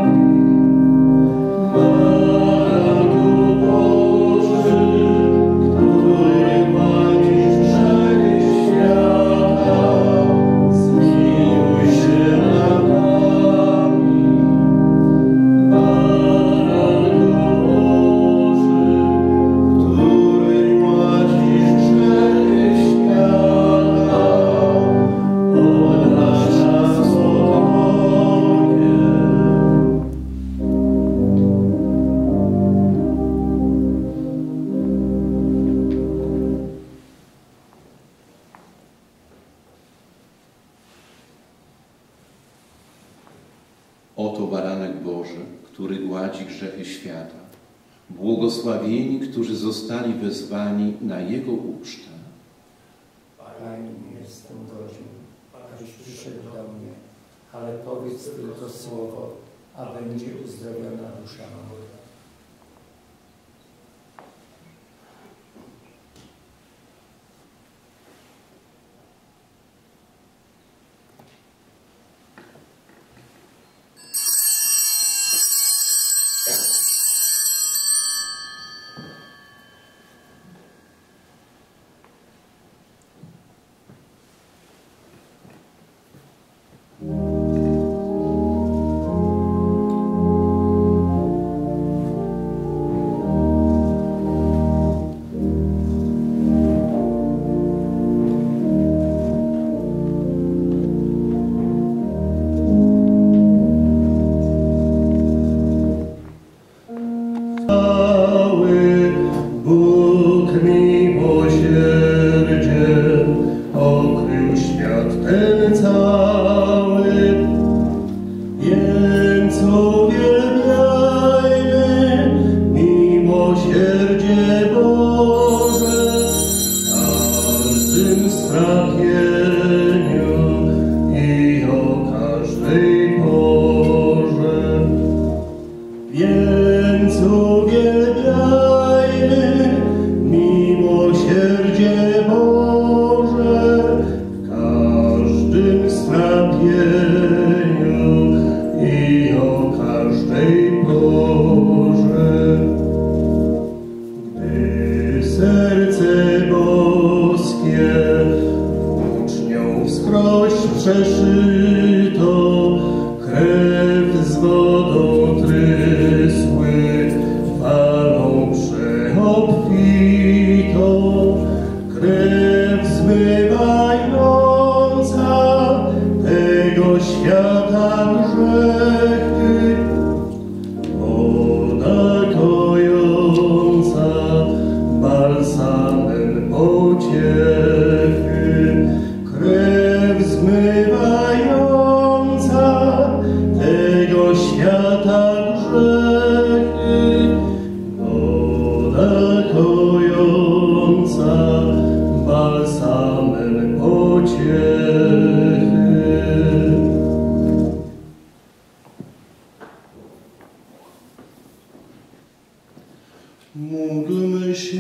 Oto baranek Boży, który gładzi grzechy świata. Błogosławieni, którzy zostali wezwani na Jego ucztę. Panie, nie jestem godzien, abyś przyszedł do mnie, ale powiedz tylko słowo, a będzie uzdrowiona dusza moja. Módlmy się.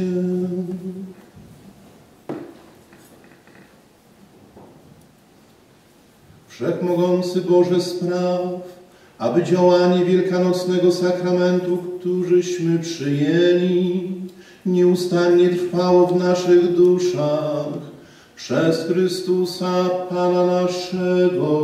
Wszechmogący Boże spraw, aby działanie wielkanocnego sakramentu, któryśmy przyjęli, nieustannie trwało w naszych duszach przez Chrystusa Pana naszego.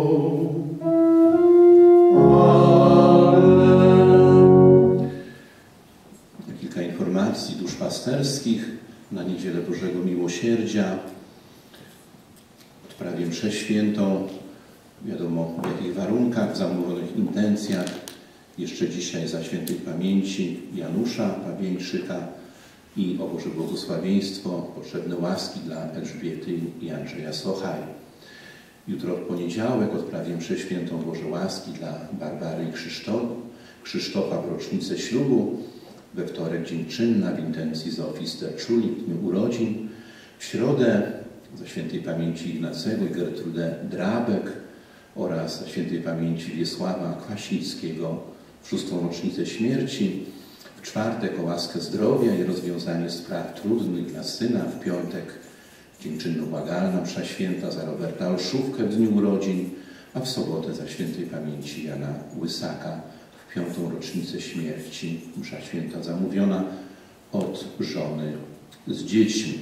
Kilka informacji duszpasterskich na Niedzielę Bożego Miłosierdzia. Odprawię mszę świętą, wiadomo w jakich warunkach, w zamówionych intencjach. Jeszcze dzisiaj za świętej pamięci Janusza Pawieńczyka i o Boże błogosławieństwo, potrzebne łaski dla Elżbiety i Andrzeja Sochaj. Jutro w poniedziałek odprawię mszę świętą Boże łaski dla Barbary i Krzysztofa, Krzysztofa w rocznicę ślubu. We wtorek dzień czynna w intencji Zofii Sterczuli, w dniu urodzin. W środę za świętej pamięci Ignacego i Gertrudę Drabek oraz za świętej pamięci Wiesława Kwaśnickiego w szóstą rocznicę śmierci. W czwartek o łaskę zdrowia i rozwiązanie spraw trudnych dla syna. W piątek dziękczynno-błagalna msza święta za Roberta Olszówkę w dniu urodzin, a w sobotę za świętej pamięci Jana Łysaka w piątą rocznicę śmierci. Msza święta zamówiona od żony z dziećmi.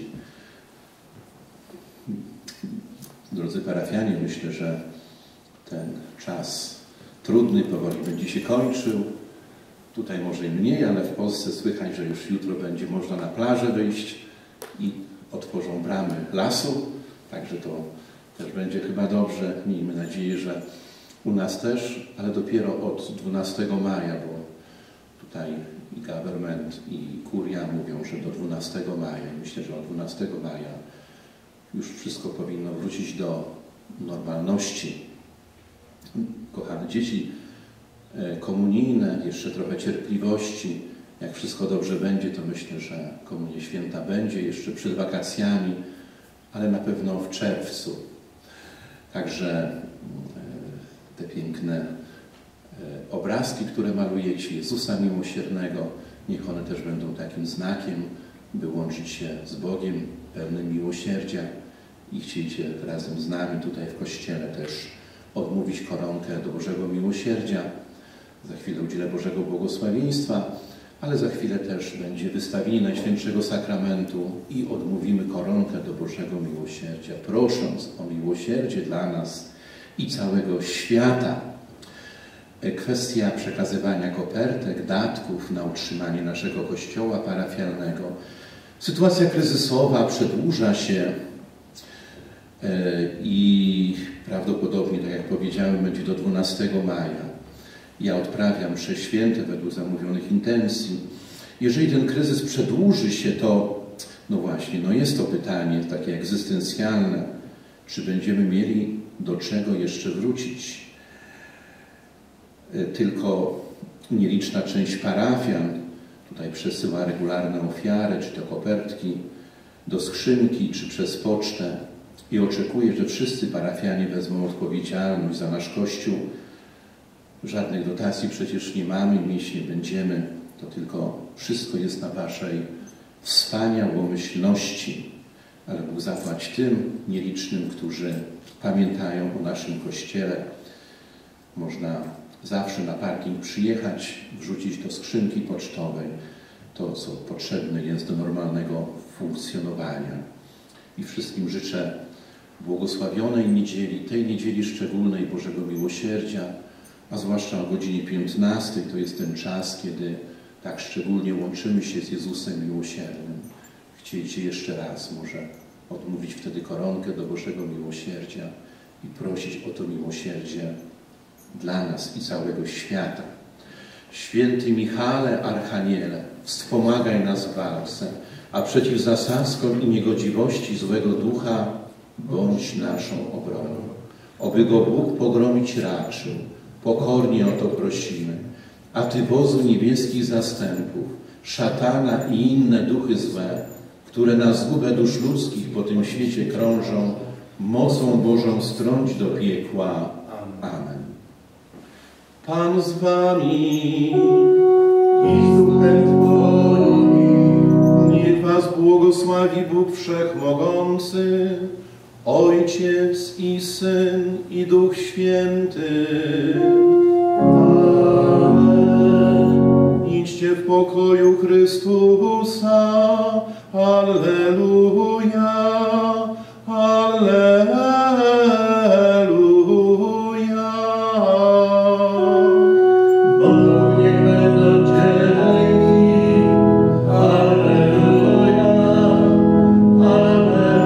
Drodzy parafianie, myślę, że ten czas trudny powoli będzie się kończył. Tutaj może i mniej, ale w Polsce słychać, że już jutro będzie można na plażę wyjść i otworzą bramy lasu. Także to też będzie chyba dobrze. Miejmy nadzieję, że u nas też, ale dopiero od dwunastego maja, bo tutaj i government, i kuria mówią, że do dwunastego maja. Myślę, że od dwunastego maja już wszystko powinno wrócić do normalności. Kochane dzieci, komunijne, jeszcze trochę cierpliwości. Jak wszystko dobrze będzie, to myślę, że Komunia Święta będzie jeszcze przed wakacjami, ale na pewno w czerwcu. Także te piękne obrazki, które malujecie, Jezusa Miłosiernego, niech one też będą takim znakiem, by łączyć się z Bogiem, pełnym miłosierdzia i chcieliście razem z nami tutaj w Kościele też odmówić koronkę do Bożego Miłosierdzia. Za chwilę udzielę Bożego Błogosławieństwa, ale za chwilę też będzie wystawienie Najświętszego Sakramentu i odmówimy koronkę do Bożego Miłosierdzia, prosząc o miłosierdzie dla nas i całego świata. Kwestia przekazywania kopertek, datków na utrzymanie naszego kościoła parafialnego. Sytuacja kryzysowa przedłuża się i prawdopodobnie, tak jak powiedziałem, będzie do dwunastego maja. Ja odprawiam msze święte według zamówionych intencji. Jeżeli ten kryzys przedłuży się, to no właśnie, no jest to pytanie takie egzystencjalne, czy będziemy mieli do czego jeszcze wrócić. Tylko nieliczna część parafian tutaj przesyła regularne ofiary, czy to kopertki do skrzynki, czy przez pocztę i oczekuje, że wszyscy parafianie wezmą odpowiedzialność za nasz Kościół. Żadnych dotacji przecież nie mamy, mieć nie będziemy. To tylko wszystko jest na waszej wspaniałomyślności. Ale Bóg zapłać tym nielicznym, którzy pamiętają o naszym Kościele. Można zawsze na parking przyjechać, wrzucić do skrzynki pocztowej to, co potrzebne jest do normalnego funkcjonowania. I wszystkim życzę błogosławionej niedzieli, tej niedzieli szczególnej Bożego Miłosierdzia, a zwłaszcza o godzinie piętnastej, to jest ten czas, kiedy tak szczególnie łączymy się z Jezusem Miłosiernym. Chcieliście jeszcze raz może odmówić wtedy koronkę do Bożego Miłosierdzia i prosić o to miłosierdzie dla nas i całego świata. Święty Michale, Archaniele, wspomagaj nas w walce, a przeciw zasadzkom i niegodziwości złego ducha bądź naszą obroną. Oby go Bóg pogromić raczył, pokornie o to prosimy. A Ty, wozu niebieskich zastępów, szatana i inne duchy złe, które na zgubę dusz ludzkich po tym świecie krążą, mocą Bożą strąć do piekła. Amen. Pan z wami i z duchem Twoim. Niech was błogosławi Bóg Wszechmogący, Ojciec i Syn i Duch Święty. Amen. Idźcie w pokoju Chrystusa. Alleluja. Alleluja. Bogu niech będą dzięki. Alleluja. Alleluja.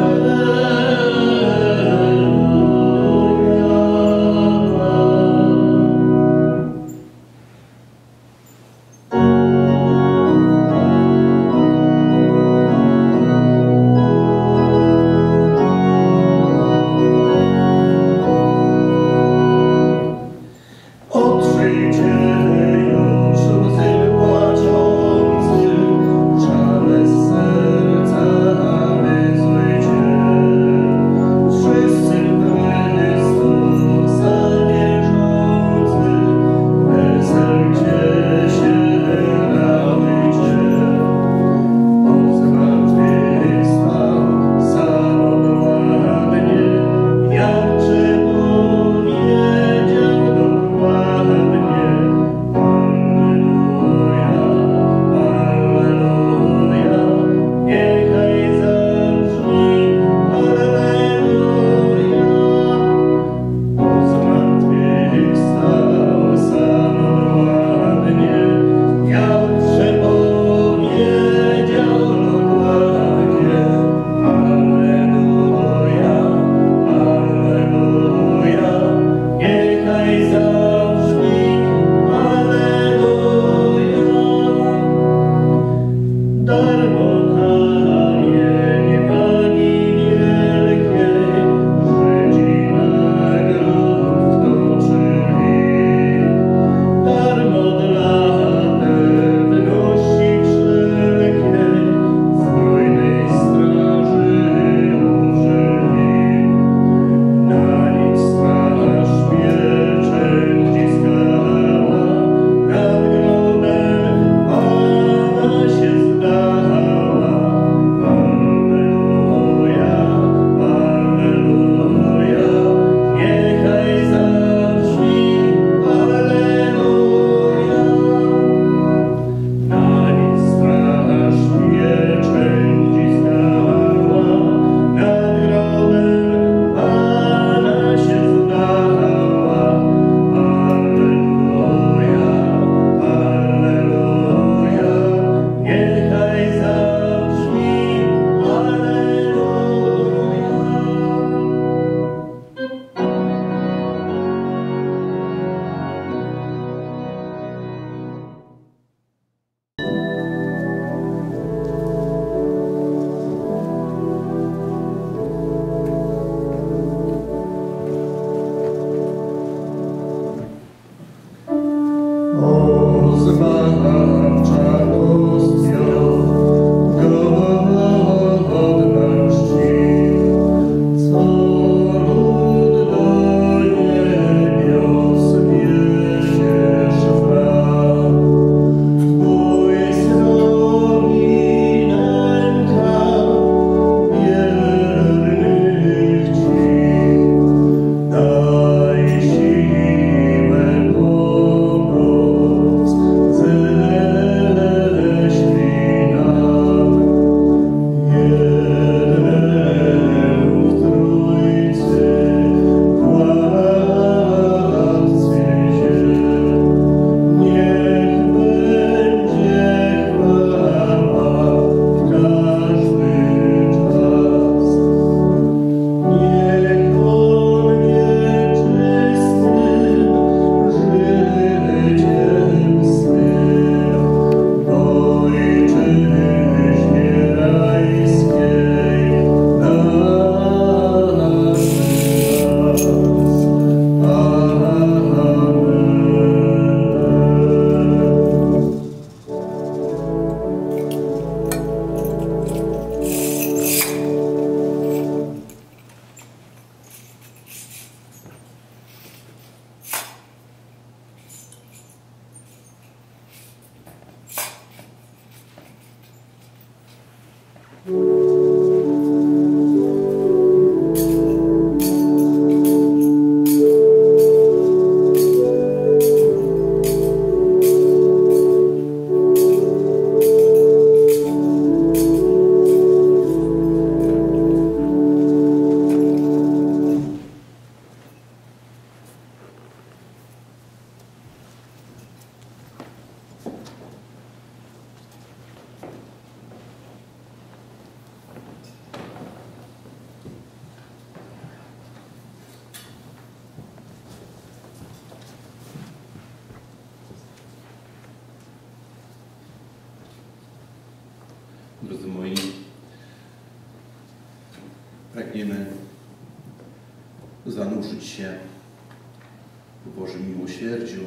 pragniemy zanurzyć się w Bożym miłosierdziu,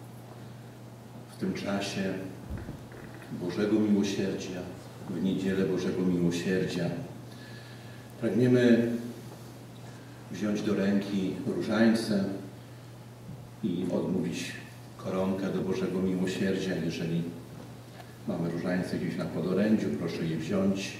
w tym czasie Bożego Miłosierdzia, w Niedzielę Bożego Miłosierdzia. Pragniemy wziąć do ręki różańce i odmówić koronkę do Bożego Miłosierdzia. Jeżeli mamy różańce gdzieś na podorędziu, proszę je wziąć.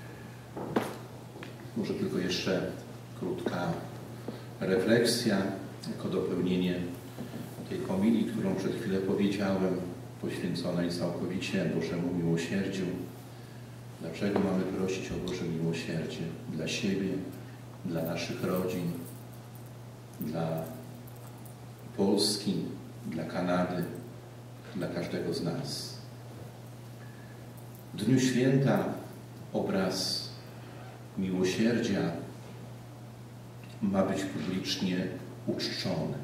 Może tylko jeszcze krótka refleksja, jako dopełnienie tej homilii, którą przed chwilę powiedziałem, poświęconej całkowicie Bożemu Miłosierdziu. Dlaczego mamy prosić o Boże Miłosierdzie? Dla siebie, dla naszych rodzin, dla Polski, dla Kanady, dla każdego z nas. W Dniu Święta obraz miłosierdzia ma być publicznie uczczony.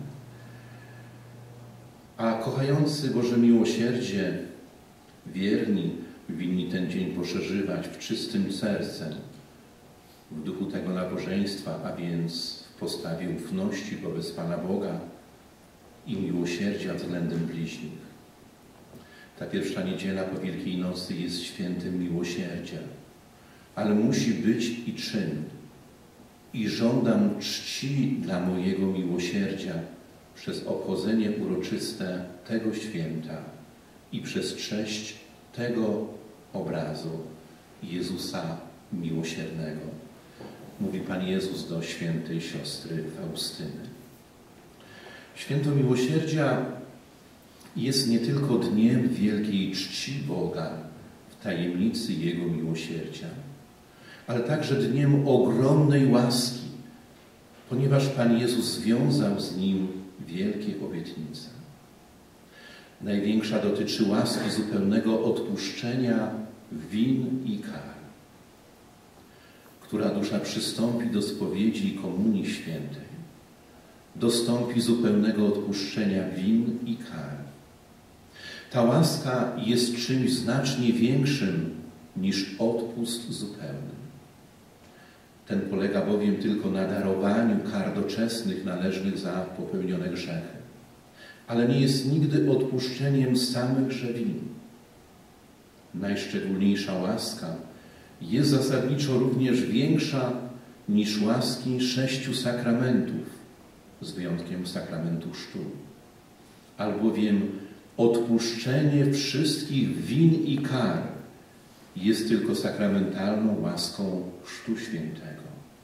A kochający Boże Miłosierdzie, wierni, winni ten dzień poszerzywać w czystym sercem, w duchu tego nabożeństwa, a więc w postawie ufności wobec Pana Boga i miłosierdzia względem bliźnich. Ta pierwsza niedziela po Wielkiej Nocy jest świętem miłosierdzia, ale musi być i czyn. I żądam czci dla mojego miłosierdzia przez obchodzenie uroczyste tego święta i przez cześć tego obrazu Jezusa Miłosiernego. Mówi Pan Jezus do świętej siostry Faustyny. Święto Miłosierdzia jest nie tylko dniem wielkiej czci Boga w tajemnicy Jego miłosierdzia, ale także dniem ogromnej łaski, ponieważ Pan Jezus związał z Nim wielkie obietnice. Największa dotyczy łaski zupełnego odpuszczenia win i kar. Która dusza przystąpi do spowiedzi i komunii świętej, dostąpi zupełnego odpuszczenia win i kar. Ta łaska jest czymś znacznie większym niż odpust zupełny. Ten polega bowiem tylko na darowaniu kar doczesnych należnych za popełnione grzechy, ale nie jest nigdy odpuszczeniem samych win. Najszczególniejsza łaska jest zasadniczo również większa niż łaski sześciu sakramentów, z wyjątkiem sakramentu chrztu, albowiem odpuszczenie wszystkich win i kar jest tylko sakramentalną łaską Chrztu Świętego.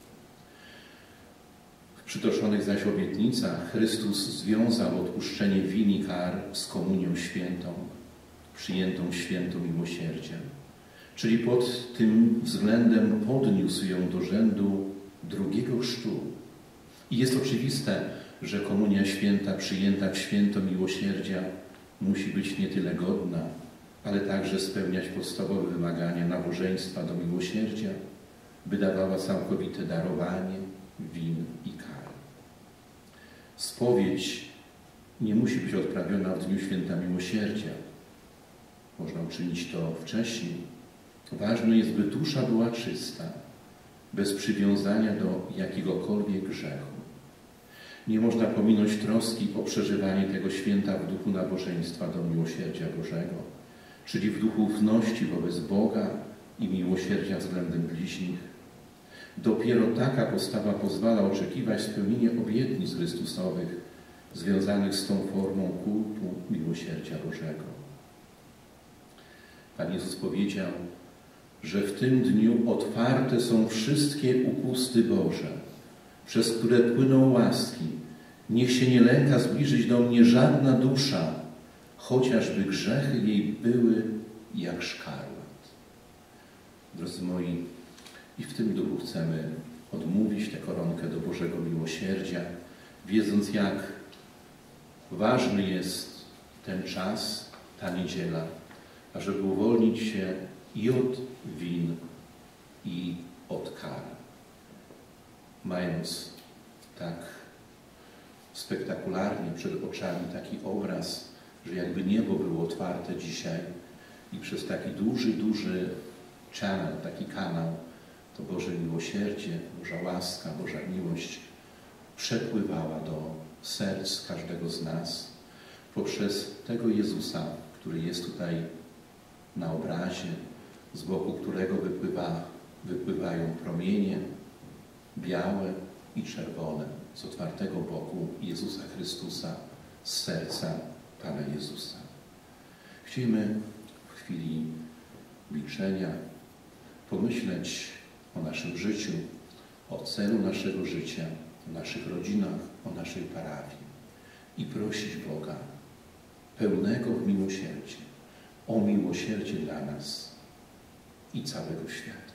W przytoczonych zaś obietnicach Chrystus związał odpuszczenie win i kar z komunią świętą, przyjętą świętą miłosierdzia, czyli pod tym względem podniósł ją do rzędu drugiego chrztu. I jest oczywiste, że komunia święta przyjęta w święto miłosierdzia musi być nie tyle godna, ale także spełniać podstawowe wymagania nabożeństwa do miłosierdzia, by dawała całkowite darowanie win i kar. Spowiedź nie musi być odprawiona w Dniu Święta Miłosierdzia. Można uczynić to wcześniej. Ważne jest, by dusza była czysta, bez przywiązania do jakiegokolwiek grzechu. Nie można pominąć troski o przeżywanie tego święta w duchu nabożeństwa do miłosierdzia Bożego, czyli w duchu ufności wobec Boga i miłosierdzia względem bliźnich. Dopiero taka postawa pozwala oczekiwać spełnienia obietnic Chrystusowych związanych z tą formą kultu miłosierdzia Bożego. Pan Jezus powiedział, że w tym dniu otwarte są wszystkie upusty Boże, przez które płyną łaski. Niech się nie lęka zbliżyć do mnie żadna dusza, chociażby grzechy jej były jak szkarłat. Drodzy moi, i w tym duchu chcemy odmówić tę koronkę do Bożego Miłosierdzia, wiedząc, jak ważny jest ten czas, ta niedziela, ażeby uwolnić się i od win, i od kar. Mając tak spektakularnie przed oczami taki obraz, że jakby niebo było otwarte dzisiaj i przez taki duży, duży channel, taki kanał to Boże miłosierdzie, Boża łaska, Boża miłość przepływała do serc każdego z nas poprzez tego Jezusa, który jest tutaj na obrazie, z boku którego wypływa, wypływają promienie białe i czerwone z otwartego boku Jezusa Chrystusa, z serca Pana Jezusa. Chcemy w chwili milczenia pomyśleć o naszym życiu, o celu naszego życia, o naszych rodzinach, o naszej parafii i prosić Boga pełnego w miłosierdzie, o miłosierdzie dla nas i całego świata.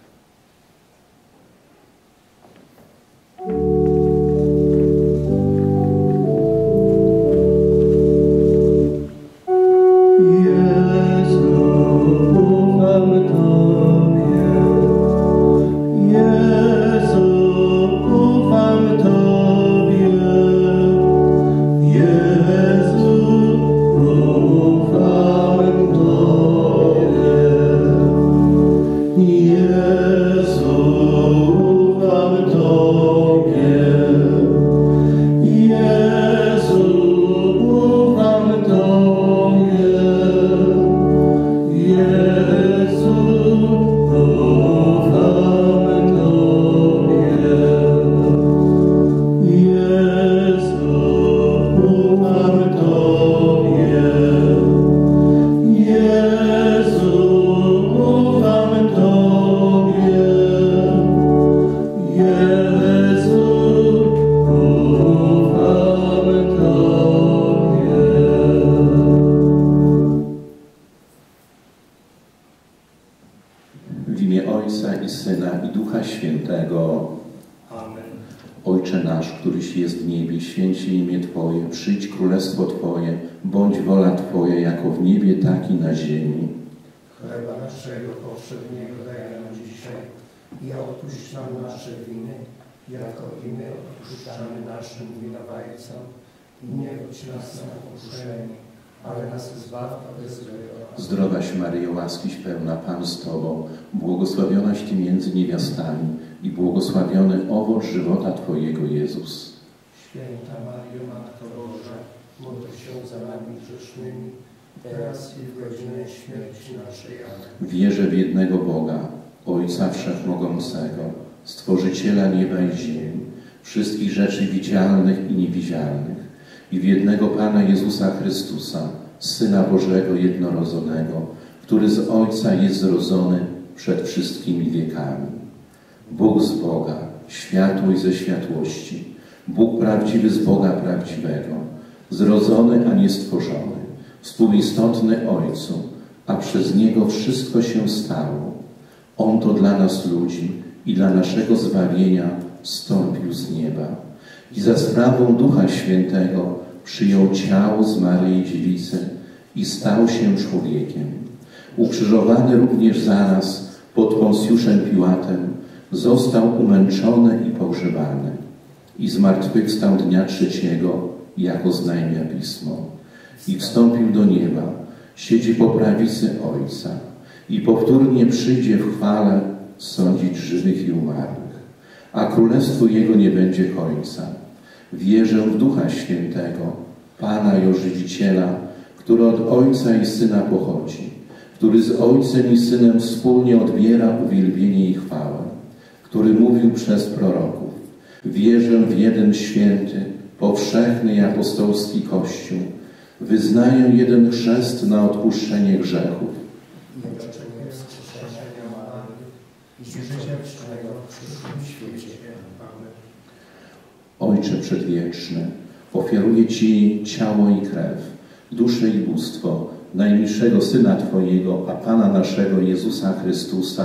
W imię Ojca i Syna i Ducha Świętego. Amen. Ojcze nasz, któryś jest w niebie, święć się imię Twoje, przyjdź królestwo Twoje, bądź wola Twoja, jako w niebie, tak i na ziemi. Chleba naszego powszedniego daj nam dzisiaj i odpuść nam nasze winy, jako i my odpuszczamy naszym winowajcom. I nie wódź nas na pokuszenie, ale nas zbaw od złego. Zdrowaś Maryjo, łaskiś pełna, Pan z Tobą, błogosławionaś Ty między niewiastami i błogosławiony owoc żywota Twojego, Jezus. Święta Maryjo, Matko Boża, módl się za nami grzesznymi, teraz i w godzinę śmierci naszej. Amen. Wierzę w jednego Boga, Ojca Wszechmogącego, Stworzyciela nieba i ziemi, wszystkich rzeczy widzialnych i niewidzialnych, i w jednego Pana Jezusa Chrystusa, Syna Bożego jednorodzonego, który z Ojca jest zrodzony przed wszystkimi wiekami. Bóg z Boga, światłość ze światłości, Bóg prawdziwy z Boga prawdziwego, zrodzony, a nie stworzony, współistotny Ojcu, a przez Niego wszystko się stało. On to dla nas ludzi i dla naszego zbawienia zstąpił z nieba i za sprawą Ducha Świętego przyjął ciało z Maryi Dziewicy i stał się człowiekiem. Ukrzyżowany również za nas pod Poncjuszem Piłatem, został umęczony i pogrzebany i zmartwychwstał dnia trzeciego, jako znajmia Pismo. I wstąpił do nieba, siedzi po prawicy Ojca i powtórnie przyjdzie w chwale sądzić żywych i umarłych. A królestwu Jego nie będzie końca. Wierzę w Ducha Świętego, Pana i Ożywiciela, który od Ojca i Syna pochodzi, który z Ojcem i Synem wspólnie odbiera uwielbienie i chwałę, który mówił przez proroków. Wierzę w jeden święty, powszechny i apostolski Kościół. Wyznaję jeden chrzest na odpuszczenie grzechów. I oczekuję wskrzeszenia Maryi i życia wiecznego w przyszłym świecie. Amen. Ojcze Przedwieczny, ofiaruję Ci ciało i krew, duszę i bóstwo najmilszego Syna Twojego, a Pana naszego Jezusa Chrystusa,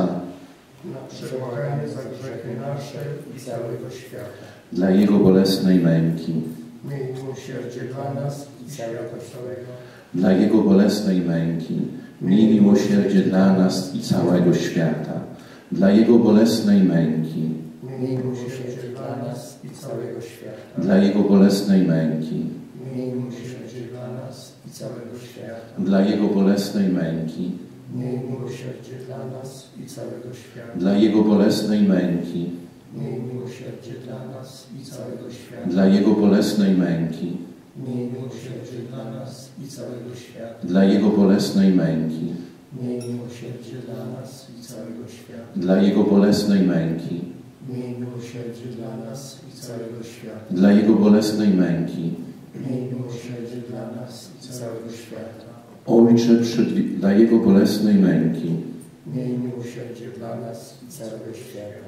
Na przebłaganie za grzechy nasze i całego świata. dla Jego bolesnej męki, Miej miłosierdzie dla nas i całego całego. dla Jego bolesnej męki, miej miłosierdzie dla nas i całego świata, dla Jego bolesnej męki, Miej miłosierdzie dla nas i całego świata. dla Jego bolesnej męki, Miej miłosierdzie dla nas i całego świata. dla Jego bolesnej męki, Miej miłosierdzie dla nas i całego świata. dla Jego bolesnej męki, Miej miłosierdzie dla nas i całego świata. dla Jego bolesnej męki, Miej miłosierdzie dla nas i całego świata. dla Jego bolesnej męki, Miej miłosierdzie dla nas i całego świata. dla Jego bolesnej męki, Miej miłosierdzie dla nas i całego świata. dla Jego bolesnej męki. Miej miłosierdzie dla nas i całego świata. Ojcze, przed, dla Jego bolesnej męki, Miej miłosierdzie dla nas i całego świata.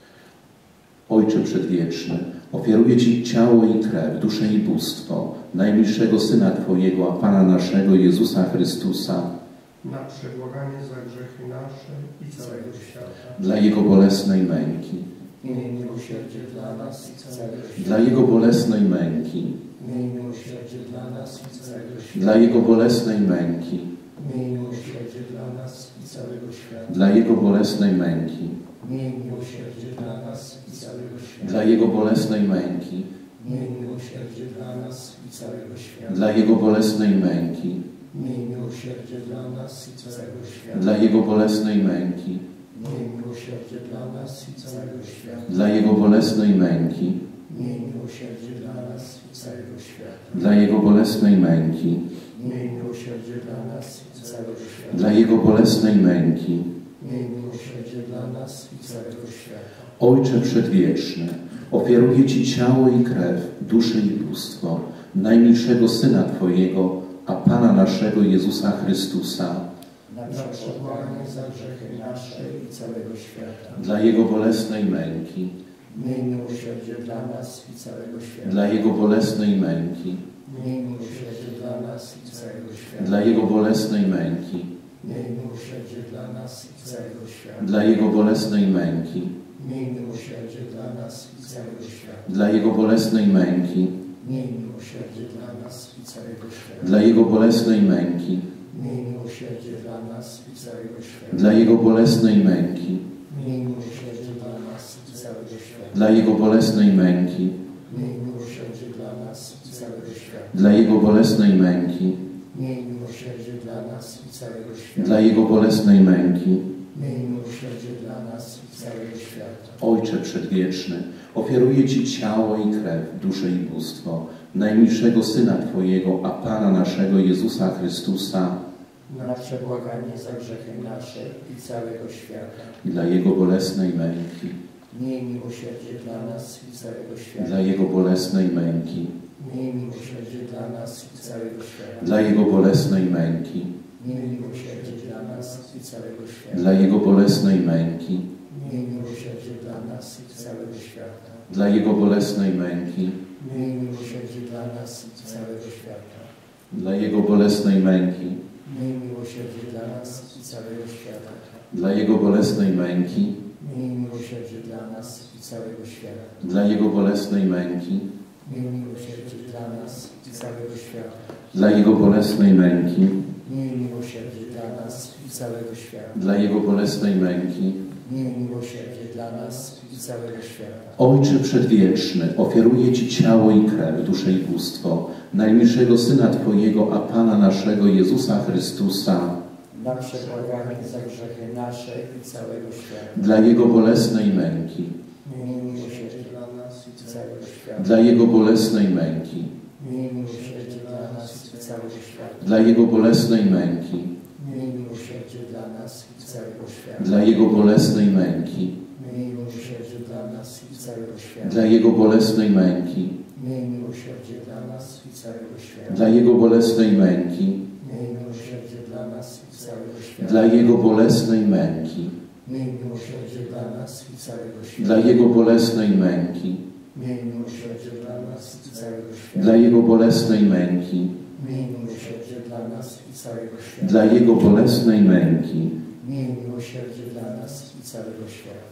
Ojcze Przedwieczny, ofiaruję Ci ciało i krew, duszę i bóstwo najmilszego Syna Twojego, a Pana naszego Jezusa Chrystusa, na przebłaganie za grzechy nasze i całego świata. dla Jego bolesnej męki, Miej miłosierdzie dla nas i całego świata. dla Jego bolesnej męki, Miej miłosierdzie dla nas i całego świata. dla Jego bolesnej męki, Miej miłosierdzie dla nas i całego świata. dla Jego bolesnej męki, Miej miłosierdzie dla nas i całego świata. dla Jego bolesnej męki, Miej miłosierdzie dla nas i całego świata. dla Jego bolesnej męki, Miej miłosierdzie dla nas i całego świata. dla Jego bolesnej męki, Miej miłosierdzie dla nas i całego świata. dla Jego bolesnej męki, Miej miłosierdzie dla nas i całego świata. dla Jego bolesnej męki, Miej miłosierdzie dla nas i całego świata. dla Jego bolesnej męki. Miej miłosierdzie dla nas i całego świata. Ojcze Przedwieczny, ofiaruję Ci ciało i krew, duszę i bóstwo najmilszego Syna Twojego, a Pana naszego Jezusa Chrystusa, Na przebłaganie za grzechy nasze i całego świata. dla Jego bolesnej męki, Miej miłosierdzie dla nas i całego świata. dla Jego bolesnej męki, Miej miłosierdzie dla nas i całego świata. dla Jego bolesnej męki, Miej miłosierdzie dla nas i całego świata. dla Jego bolesnej męki, Miej miłosierdzie dla nas i całego świata. dla Jego bolesnej męki, Miej miłosierdzie dla nas i całego świata. dla Jego bolesnej męki, Miej miłosierdzie dla nas i całego świata. dla Jego bolesnej męki, Miej miłosierdzie dla nas i całego świata. dla Jego bolesnej męki, Miej miłosierdzie dla nas i całego świata. dla Jego bolesnej męki, Miej miłosierdzie dla nas i całego świata. dla Jego bolesnej męki. Miej miłosierdzie dla nas i całego świata. Ojcze Przedwieczny, ofiaruję Ci ciało i krew, duszę i bóstwo najmilszego Syna Twojego, a Pana naszego Jezusa Chrystusa, Na przebłaganie za grzechy nasze i całego świata. dla Jego bolesnej męki, Miej miłosierdzie dla nas i całego świata. dla Jego bolesnej męki, Miej miłosierdzie dla nas i całego świata. dla Jego bolesnej męki, Miej miłosierdzie dla nas i całego świata. dla Jego bolesnej męki, Miej miłosierdzie dla nas i całego świata. dla Jego bolesnej męki, Miej miłosierdzie dla nas i całego świata. dla Jego bolesnej męki, Miej miłosierdzie dla nas i całego świata. dla Jego bolesnej męki, Miej miłosierdzie dla nas i całego świata. dla Jego bolesnej męki, Miej miłosierdzie dla nas i całego świata. dla Jego bolesnej męki, Miej miłosierdzie dla nas i całego świata. dla Jego bolesnej męki. Miej miłosierdzie dla nas i całego świata. Ojcze Przedwieczny, ofiaruję Ci ciało i krew, duszę i bóstwo najmilszego Syna Twojego, a Pana naszego Jezusa Chrystusa, Na przebłaganie za grzechy nasze i całego świata. dla Jego bolesnej męki, Miej miłosierdzie dla nas i całego świata. dla Jego bolesnej męki, Miej miłosierdzie dla nas i całego świata. dla Jego bolesnej męki, Miej miłosierdzie dla nas i całego świata. dla Jego bolesnej męki, Miej miłosierdzie dla nas i całego świata. dla Jego bolesnej męki, Miej miłosierdzie dla nas i całego świata. dla Jego bolesnej męki, Miej miłosierdzie dla nas i całego świata. dla Jego bolesnej męki, Miej miłosierdzie dla nas i całego świata. dla Jego bolesnej męki, Miej miłosierdzie dla nas i całego świata. dla Jego bolesnej męki, Miej miłosierdzie dla nas i całego świata. dla Jego bolesnej męki. Miej miłosierdzie dla nas i całego świata.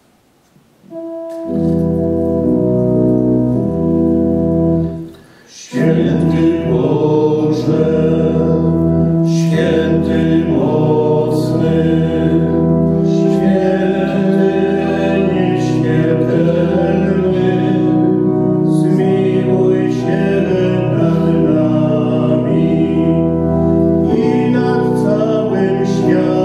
Święty Boże, święty mocny, święty nieśmiertelny, zmiłuj się nad nami i nad całym światem.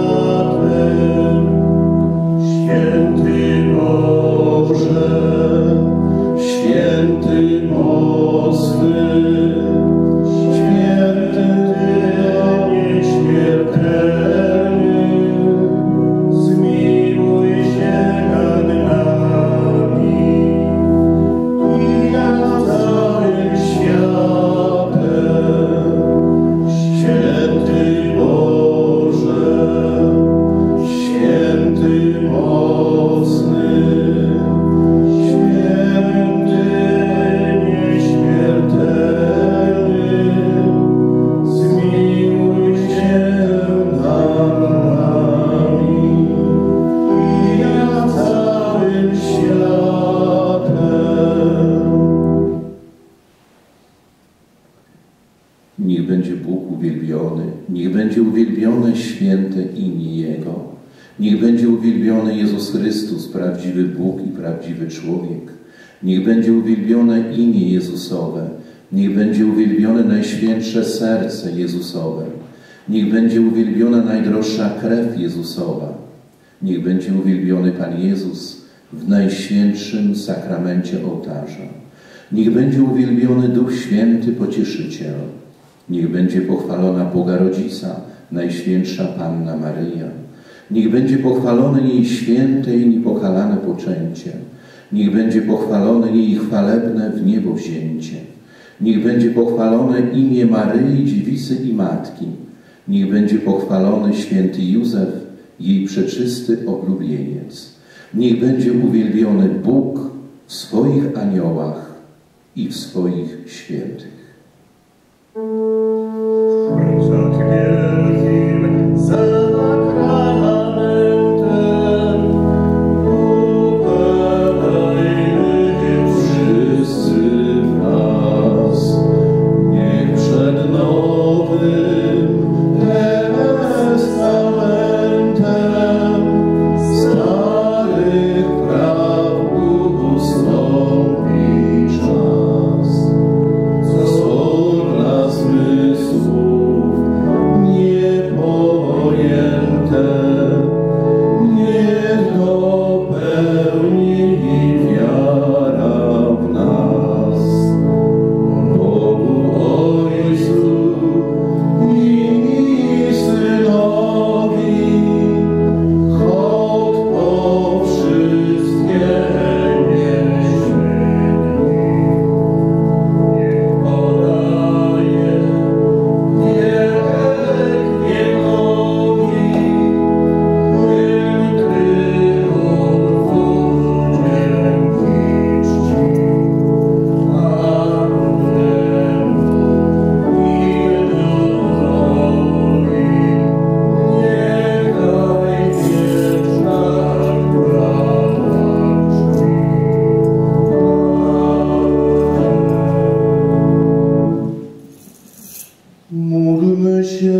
Święty mocny, święty nieśmiertelny, zmiłuj się nad nami i nad całym światem. Święty Boże, święty mocny, święty nieśmiertelny, zmiłuj się nad nami i nad całym światem. Niech będzie Bóg uwielbiony, niech będzie uwielbione święte imię Jego. Niech będzie uwielbiony Jezus Chrystus, prawdziwy Bóg i prawdziwy człowiek. Niech będzie uwielbione imię Jezusowe. Niech będzie uwielbione najświętsze serce Jezusowe. Niech będzie uwielbiona najdroższa krew Jezusowa. Niech będzie uwielbiony Pan Jezus w najświętszym sakramencie ołtarza. Niech będzie uwielbiony Duch Święty Pocieszyciel. Niech będzie pochwalona Boga Rodzica, Najświętsza Panna Maryja. Niech będzie pochwalone jej święte i niepokalane poczęcie. Niech będzie pochwalone jej chwalebne w niebo wzięcie. Niech będzie pochwalone imię Maryi, Dziewicy i Matki. Niech będzie pochwalony święty Józef, jej przeczysty oblubieniec. Niech będzie uwielbiony Bóg w swoich aniołach i w swoich świętych. Przed wielkim sakramentem upadajmy wszyscy w nas. Niech przed nowym testamentem starych praw ustąpi czas. Co dla zmysłów niepojęte, niech dopełni wiara w nas. Bogu Ojcu i Synowi hołd po wszystkie nieśmierci. Niech podaje wiek wiekowi hymn tryumfów dzięki czci. Annemu i Duchowi niechaj wieczna chwała czci. Módlmy się.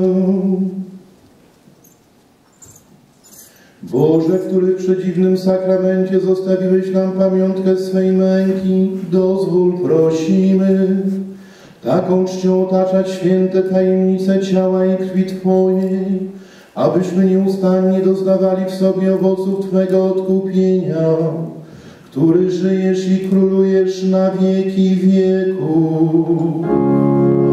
Boże, który w przedziwnym sakramencie zostawiłeś nam pamiątkę swej męki, dozwól, prosimy, taką czcią otaczać święte tajemnice ciała i krwi Twojej, abyśmy nieustannie doznawali w sobie owoców Twego odkupienia, który żyjesz i królujesz na wieki wieków.